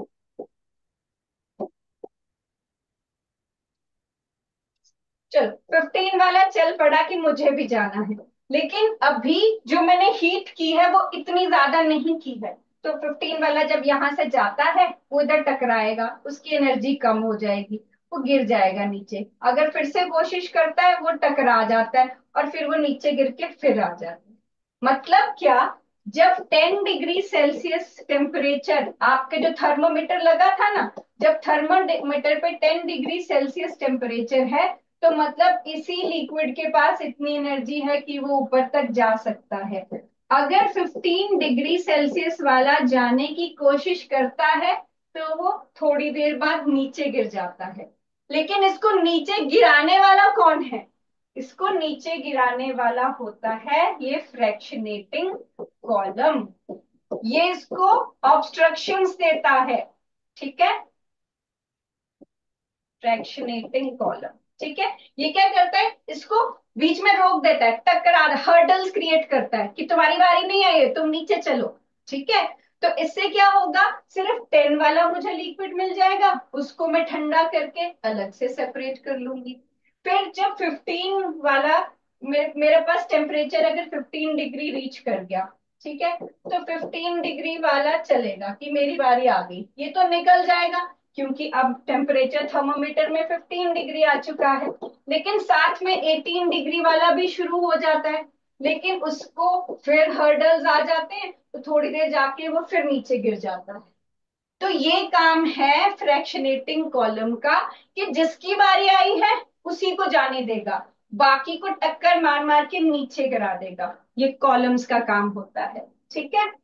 चलो, फिफ्टीन वाला चल पड़ा कि मुझे भी जाना है, लेकिन अभी जो मैंने हीट की है वो इतनी ज्यादा नहीं की है। तो फिफ्टीन वाला जब यहां से जाता है, वो इधर टकराएगा, उसकी एनर्जी कम हो जाएगी, वो गिर जाएगा नीचे। अगर फिर से कोशिश करता है, वो टकरा जाता है और फिर वो नीचे गिर के फिर आ जाता है। मतलब क्या? जब टेन डिग्री सेल्सियस टेम्परेचर, आपके जो थर्मोमीटर लगा था ना, जब थर्मोमीटर पे टेन डिग्री सेल्सियस टेम्परेचर है, तो मतलब इसी लिक्विड के पास इतनी एनर्जी है कि वो ऊपर तक जा सकता है। अगर फिफ्टीन डिग्री सेल्सियस वाला जाने की कोशिश करता है, तो वो थोड़ी देर बाद नीचे गिर जाता है। लेकिन इसको नीचे गिराने वाला कौन है? इसको नीचे गिराने वाला होता है ये फ्रैक्शनेटिंग कॉलम। ये इसको ऑब्स्ट्रक्शंस देता है। ठीक है, फ्रैक्शनेटिंग कॉलम। ठीक है, ये क्या करता है? इसको बीच में रोक देता है, टकरा, हर्डल्स क्रिएट करता है कि तुम्हारी बारी नहीं आई है, तुम नीचे चलो। ठीक है, तो इससे क्या होगा? सिर्फ टेन वाला मुझे लिक्विड मिल जाएगा, उसको मैं ठंडा करके अलग से सेपरेट कर लूंगी। फिर जब फिफ्टीन वाला, मे, मेरे पास टेम्परेचर अगर फिफ्टीन डिग्री रीच कर गया, ठीक है, तो फिफ्टीन डिग्री वाला चलेगा कि मेरी बारी आ गई, ये तो निकल जाएगा, क्योंकि अब टेम्परेचर थर्मोमीटर में फिफ्टीन डिग्री आ चुका है। लेकिन साथ में एटीन डिग्री वाला भी शुरू हो जाता है, लेकिन उसको फिर हर्डल्स आ जाते हैं, तो थोड़ी देर जाके वो फिर नीचे गिर जाता है। तो ये काम है फ्रैक्शनेटिंग कॉलम का, कि जिसकी बारी आई है उसी को जाने देगा, बाकी को टक्कर मार मार के नीचे गिरा देगा। ये कॉलम्स का काम होता है। ठीक है,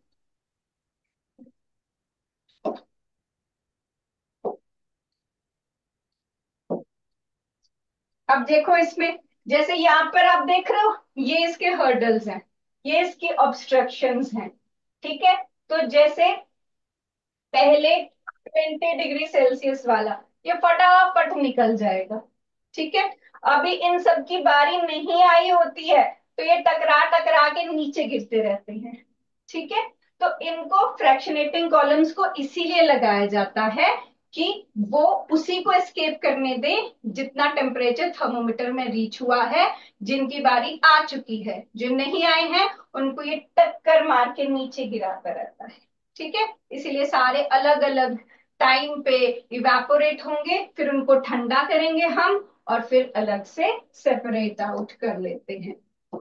अब देखो इसमें, जैसे यहाँ पर आप देख रहे हो, ये इसके हर्डल्स हैं, ये इसकी ऑब्स्ट्रक्शंस हैं। ठीक है, तो जैसे पहले ट्वेंटी डिग्री सेल्सियस वाला, ये फटाफट निकल जाएगा। ठीक है, अभी इन सब की बारी नहीं आई होती है, तो ये टकरा टकरा के नीचे गिरते रहते हैं। ठीक है, तो इनको फ्रैक्शनेटिंग कॉलम्स को इसीलिए लगाया जाता है कि वो उसी को एस्केप करने दे जितना टेम्परेचर थर्मोमीटर में रीच हुआ है। जिनकी बारी आ चुकी है, जो नहीं आए हैं, उनको ये टक्कर मार के नीचे गिराता रहता है। ठीक है, इसीलिए सारे अलग अलग टाइम पे इवेपोरेट होंगे, फिर उनको ठंडा करेंगे हम, और फिर अलग से सेपरेट आउट कर लेते हैं।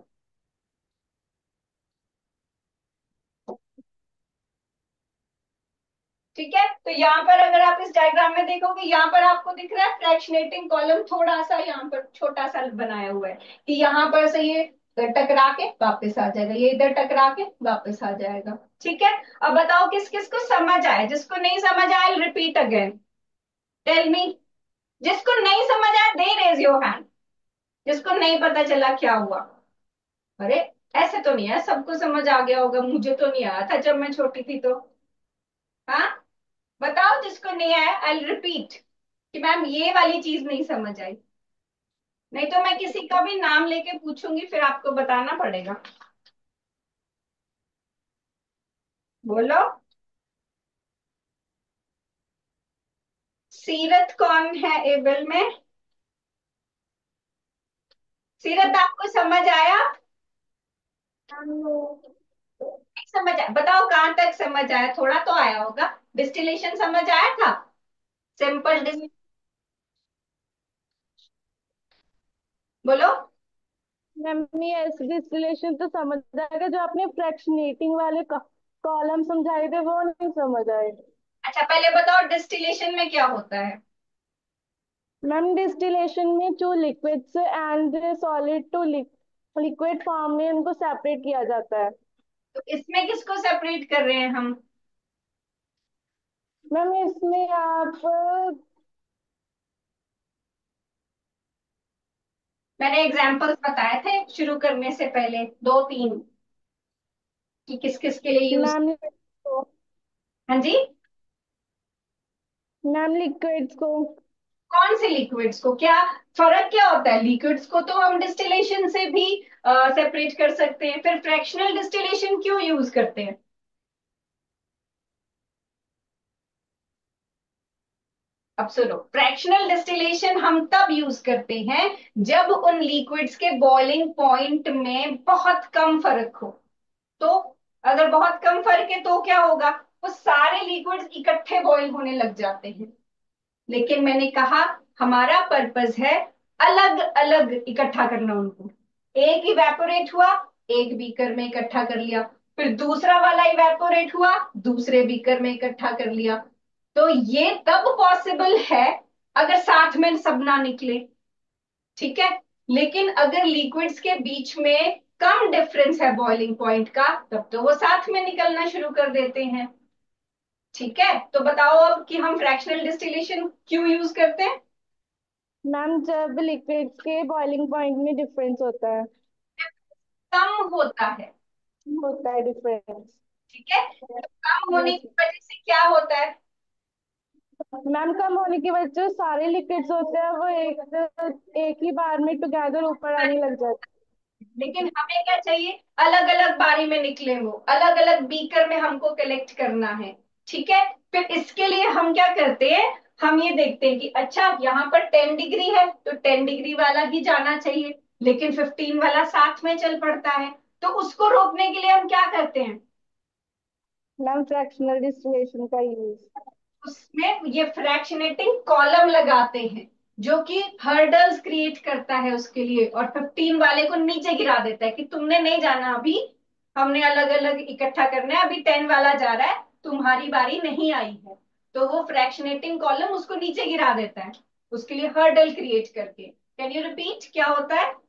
ठीक है, तो यहाँ पर अगर आप इस डायग्राम में देखोगे, यहाँ पर आपको दिख रहा है फ्रैक्शनेटिंग कॉलम थोड़ा सा यहाँ पर छोटा सा बनाया हुआ है, कि यहाँ पर से ये टकरा के वापस आ जाएगा, ये इधर टकरा के वापस आ जाएगा। ठीक है, अब बताओ किस किस को समझ आए? जिसको नहीं समझ आए, रिपीट अगेन, टेल मी। जिसको नहीं समझ आया, दे रेज योर हैंड। जिसको नहीं पता चला क्या हुआ? अरे, ऐसे तो नहीं है, सबको समझ आ गया होगा, मुझे तो नहीं आया था जब मैं छोटी थी तो। हाँ, बताओ जिसको नहीं आया, आई रिपीट कि मैम ये वाली चीज नहीं समझ आई, नहीं तो मैं किसी का भी नाम लेके पूछूंगी फिर आपको बताना पड़ेगा। बोलो। सीरत कौन है एबल में? सीरत आपको समझ आया? नहीं समझ आया, बताओ कहाँ तक समझ आया, थोड़ा तो आया होगा। डिस्टिलेशन समझ आया था? सिंपल डिस बोलो। मैम ये डिस्टिलेशन तो समझ आएगा, जो आपने फ्रैक्शनेटिंग वाले कॉलम समझाए थे वो नहीं समझ आए। अच्छा पहले बताओ डिस्टिलेशन में क्या होता है? मैम डिस्टिलेशन में two liquids and solid two liquid form में उनको सेपरेट किया जाता है। तो इसमें किसको सेपरेट कर रहे हैं हम? मैम इसमें आप मैंने एग्जाम्पल्स बताए थे शुरू करने से पहले, दो तीन, कि किस किस के लिए यूज। मैम हाँ जी। मैम लिक्विड्स को कौन से लिक्विड्स को? क्या फर्क क्या होता है? लिक्विड्स को तो हम डिस्टिलेशन से भी सेपरेट कर सकते हैं, फिर फ्रैक्शनल डिस्टिलेशन क्यों यूज करते हैं? अब सुनो, फ्रैक्शनल डिस्टिलेशन हम तब यूज करते हैं जब उन लिक्विड्स के बॉइलिंग पॉइंट में बहुत कम फर्क हो। तो अगर बहुत कम फर्क है तो क्या होगा, वो सारे लिक्विड्स इकट्ठे बॉईल होने लग जाते हैं। लेकिन मैंने कहा हमारा पर्पस है अलग अलग इकट्ठा करना उनको। एक इवेपोरेट हुआ, एक बीकर में इकट्ठा कर लिया, फिर दूसरा वाला इवेपोरेट हुआ, दूसरे बीकर में इकट्ठा कर लिया। तो ये तब पॉसिबल है अगर साथ में सब ना निकले, ठीक है। लेकिन अगर लिक्विड्स के बीच में कम डिफरेंस है बॉइलिंग पॉइंट का, तब तो वो साथ में निकलना शुरू कर देते हैं। ठीक है, तो बताओ अब कि हम फ्रैक्शनल डिस्टिलेशन क्यों यूज करते हैं? मैम जब लिक्विड्स के बॉइलिंग पॉइंट में डिफरेंस होता है कम होता है। होता है डिफरेंस। ठीक है, तो कम होने यस की वजह से क्या होता है? मैम, कम होने की वजह से सारे लिक्विड्स होते हैं वो एक एक ही बार में टुगेदर ऊपर आने लग जाते लेकिन हमें क्या चाहिए, अलग अलग बारी में निकले, वो अलग अलग बीकर में हमको कलेक्ट करना है। ठीक है, फिर इसके लिए हम क्या करते हैं, हम ये देखते हैं कि अच्छा यहाँ पर टेन डिग्री है तो टेन डिग्री वाला ही जाना चाहिए, लेकिन फिफ्टीन वाला साथ में चल पड़ता है। तो उसको रोकने के लिए हम क्या करते हैं, हैं। मैम फ्रैक्शनल डिस्टिलेशन का यूज उसमें ये फ्रैक्शनेटिंग कॉलम लगाते हैं, जो कि हर्डल्स क्रिएट करता है उसके लिए, और फिफ्टीन वाले को नीचे गिरा देता है कि तुमने नहीं जाना अभी, हमने अलग अलग इकट्ठा करना है, अभी टेन वाला जा रहा है, तुम्हारी बारी नहीं आई है। तो वो फ्रैक्शनेटिंग कॉलम उसको नीचे गिरा देता है, उसके लिए हर्डल क्रिएट करके। कैन यू रिपीट क्या होता है?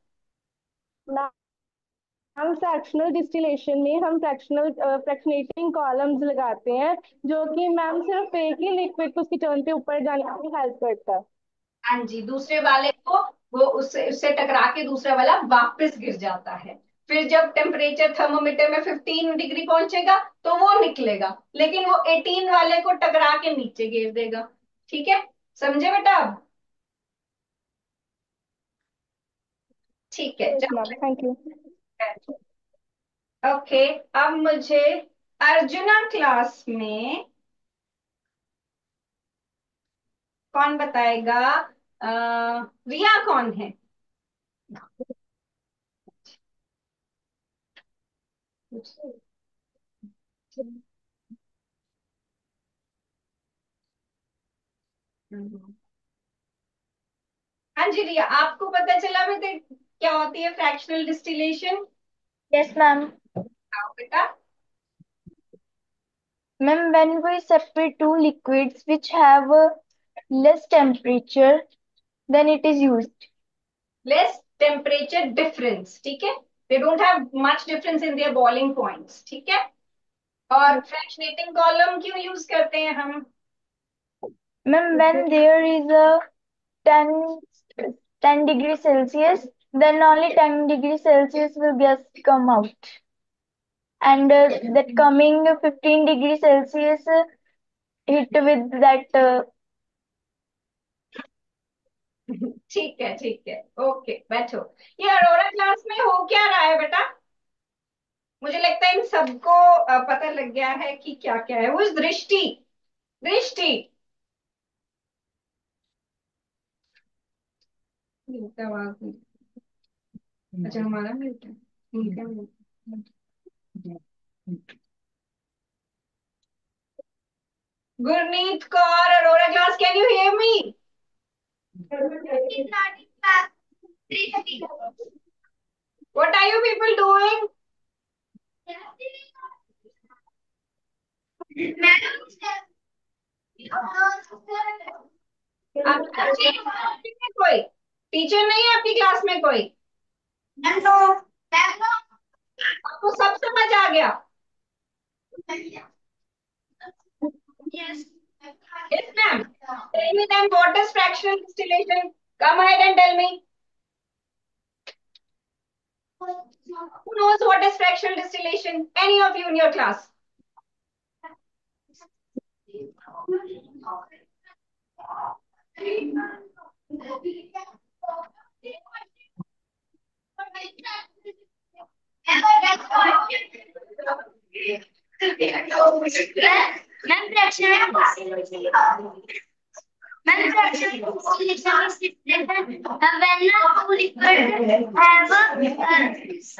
हम फ्रैक्शनल डिस्टिलेशन में हम फ्रैक्शनल फ्रैक्शनेटिंग कॉलम्स लगाते हैं, जो कि मैम सिर्फ एक ही लिक्विड को उसकी टर्न पे ऊपर जाने में हेल्प करता है। हाँ जी, दूसरे वाले को वो उससे उससे टकरा के दूसरा वाला वापस गिर जाता है। फिर जब टेम्परेचर थर्मोमीटर में फिफ्टीन डिग्री पहुंचेगा तो वो निकलेगा, लेकिन वो एटीन वाले को टकरा के नीचे गिर देगा। ठीक है, समझे बेटा अब? ठीक है यस मैम, चलो। Thank you. ओके, अब मुझे अर्जुना क्लास में कौन बताएगा? अ, रिया कौन है? हाँ जी रिया, आपको पता चला बेटे क्या होती है फ्रैक्शनल डिस्टिलेशन? Yes, ma'am. आओ बेटा। Ma'am, when we separate two liquids which have a less temperature, then it is used. Less temperature difference, ठीक है, they don't have much difference in their boiling points, ठीक है। और fractionating column क्यों use करते हैं हम? Ma'am, when there is a ten, ten degree Celsius, then only ten degree Celsius will gas come out. And uh, that coming fifteen degree Celsius, uh, hit with that uh, ठीक है ठीक है, okay बैठो। ये Arora class में हो क्या रहा है बेटा? मुझे लगता है इन सबको अ, पता लग गया है कि क्या क्या है। वो दृष्टि, दृष्टि मिलता आवाज नहीं। अच्छा हमारा मिलता है, इनका मिलता है। Gurneet Kaur, Arora class, can you hear me? What are you people doing? आपकी क्लास में कोई टीचर नहीं है? आपकी क्लास में कोई? आपको सब समझ आ गया? Yes. Yes, ma'am. Tell me then, what is fractional distillation? Come ahead and tell me. Who knows what is fractional distillation? Any of you in your class? Ma'am, fractional Ma'am, fractional distillation is different uh, when uh, two liquids have uh, less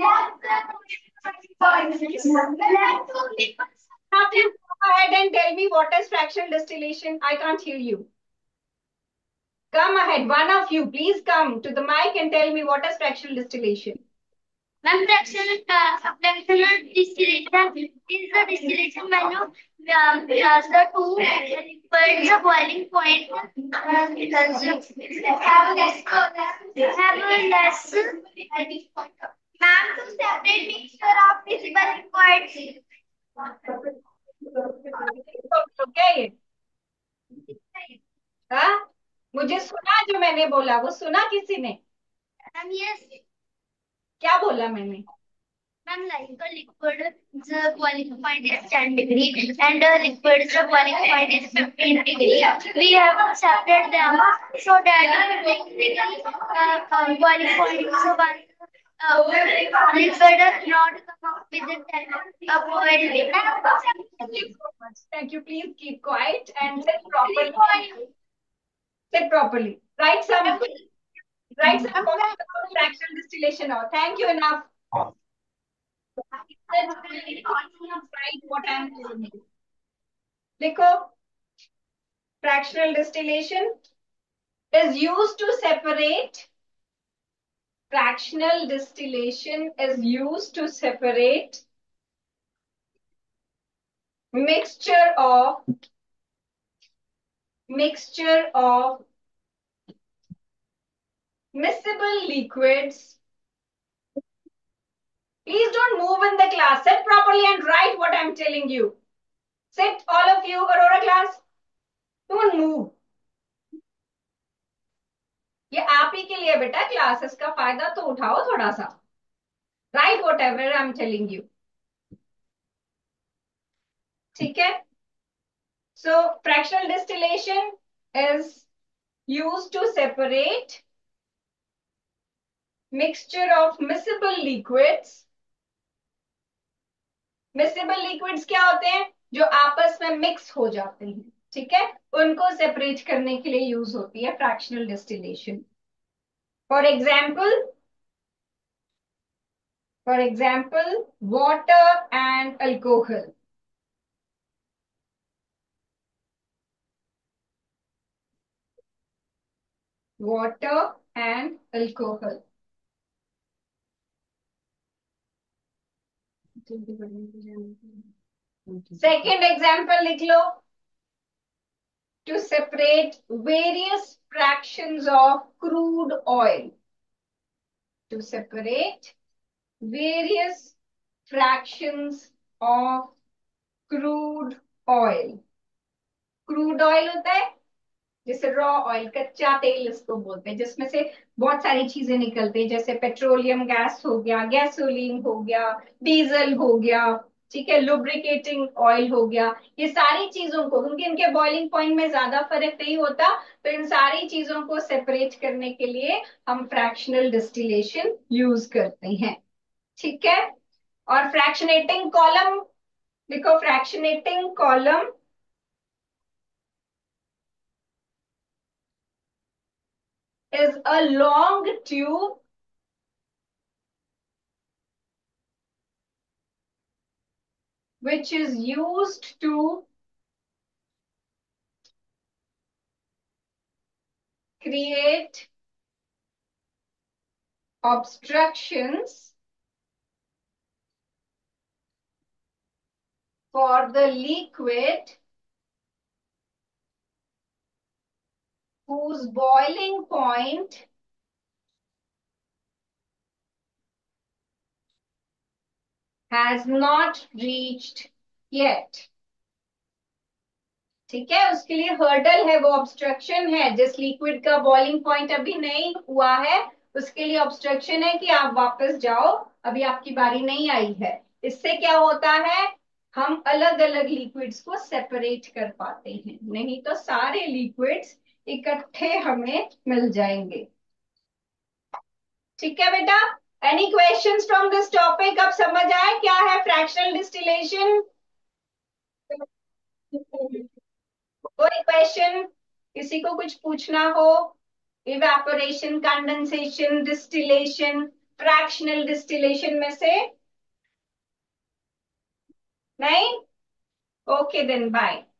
Now, please go ahead and tell me what is fractional distillation. I can't hear you. Come ahead, one of you, please come to the mic and tell me what is fractional distillation. Ma'am, fractional uh, fractional distillation is the distillation when you um, uh, the two liquids the boiling point uh, have less have less. Ma'am, to separate mixture of visible liquids. तो क्या ये? हाँ, मुझे सुना जो मैंने बोला, वो सुना किसी ने? Ma'am, yes. क्या बोला मैंने? Ma'am, like a liquid, the boiling point is ten degree, and a liquid, the boiling point is fifteen degree. We have to separate them so that the uh, uh, boiling point is one uh, liquid does not come up with the ten uh, boiling. Thank you so much. Thank you. Please keep quiet and sit properly. Sit properly. Write some. Write some comments about fractional distillation. Now, thank you enough. Write what I am telling you. Likho. Fractional distillation is used to separate. Fractional distillation is used to separate mixture of mixture of miscible liquids. Please don't move in the class. Sit properly and write what I'm telling you. Sit, all of you, Aurora class. Don't move. ये आप ही के लिए बेटा classes का फायदा तो उठाओ थोड़ा सा. Write whatever I'm telling you. ठीक है? So fractional distillation is used to separate mixture of miscible liquids. Miscible liquids क्या होते हैं? जो आपस में मिक्स हो जाते हैं, ठीक है, उनको सेपरेट करने के लिए यूज होती है fractional distillation. For example for example water and alcohol. Water and alcohol. Second example लिख लो. To separate various fractions of crude oil. To separate various fractions of crude oil. Crude oil होता है जैसे raw oil, कच्चा तेल इसको बोलते हैं, जिसमें से बहुत सारी चीजें निकलती है, जैसे पेट्रोलियम गैस हो गया, गैसोलीन हो गया, डीजल हो गया, ठीक है, लुब्रिकेटिंग ऑयल हो गया, ये सारी चीजों को, क्योंकि इनके बॉइलिंग पॉइंट में ज्यादा फर्क नहीं होता, तो इन सारी चीजों को सेपरेट करने के लिए हम फ्रैक्शनल डिस्टिलेशन यूज करते हैं। ठीक है, और फ्रैक्शनेटिंग कॉलम देखो, fractionating column is a long tube which is used to create obstructions for the liquid whose boiling point has not reached yet। ठीक है, उसके लिए हर्डल है, वो ऑब्स्ट्रक्शन है, जिस लिक्विड का बॉइलिंग पॉइंट अभी नहीं हुआ है उसके लिए ऑब्स्ट्रक्शन है कि आप वापस जाओ, अभी आपकी बारी नहीं आई है। इससे क्या होता है, हम अलग अलग लिक्विड्स को सेपरेट कर पाते हैं, नहीं तो सारे लिक्विड्स इकट्ठे हमें मिल जाएंगे। ठीक है बेटा, any questions from this topic? अब समझ आए क्या है फ्रैक्शनल डिस्टिलेशन? कोई क्वेश्चन, किसी को कुछ पूछना हो? Evaporation, condensation, distillation, fractional distillation में से? नहीं? Okay then, bye.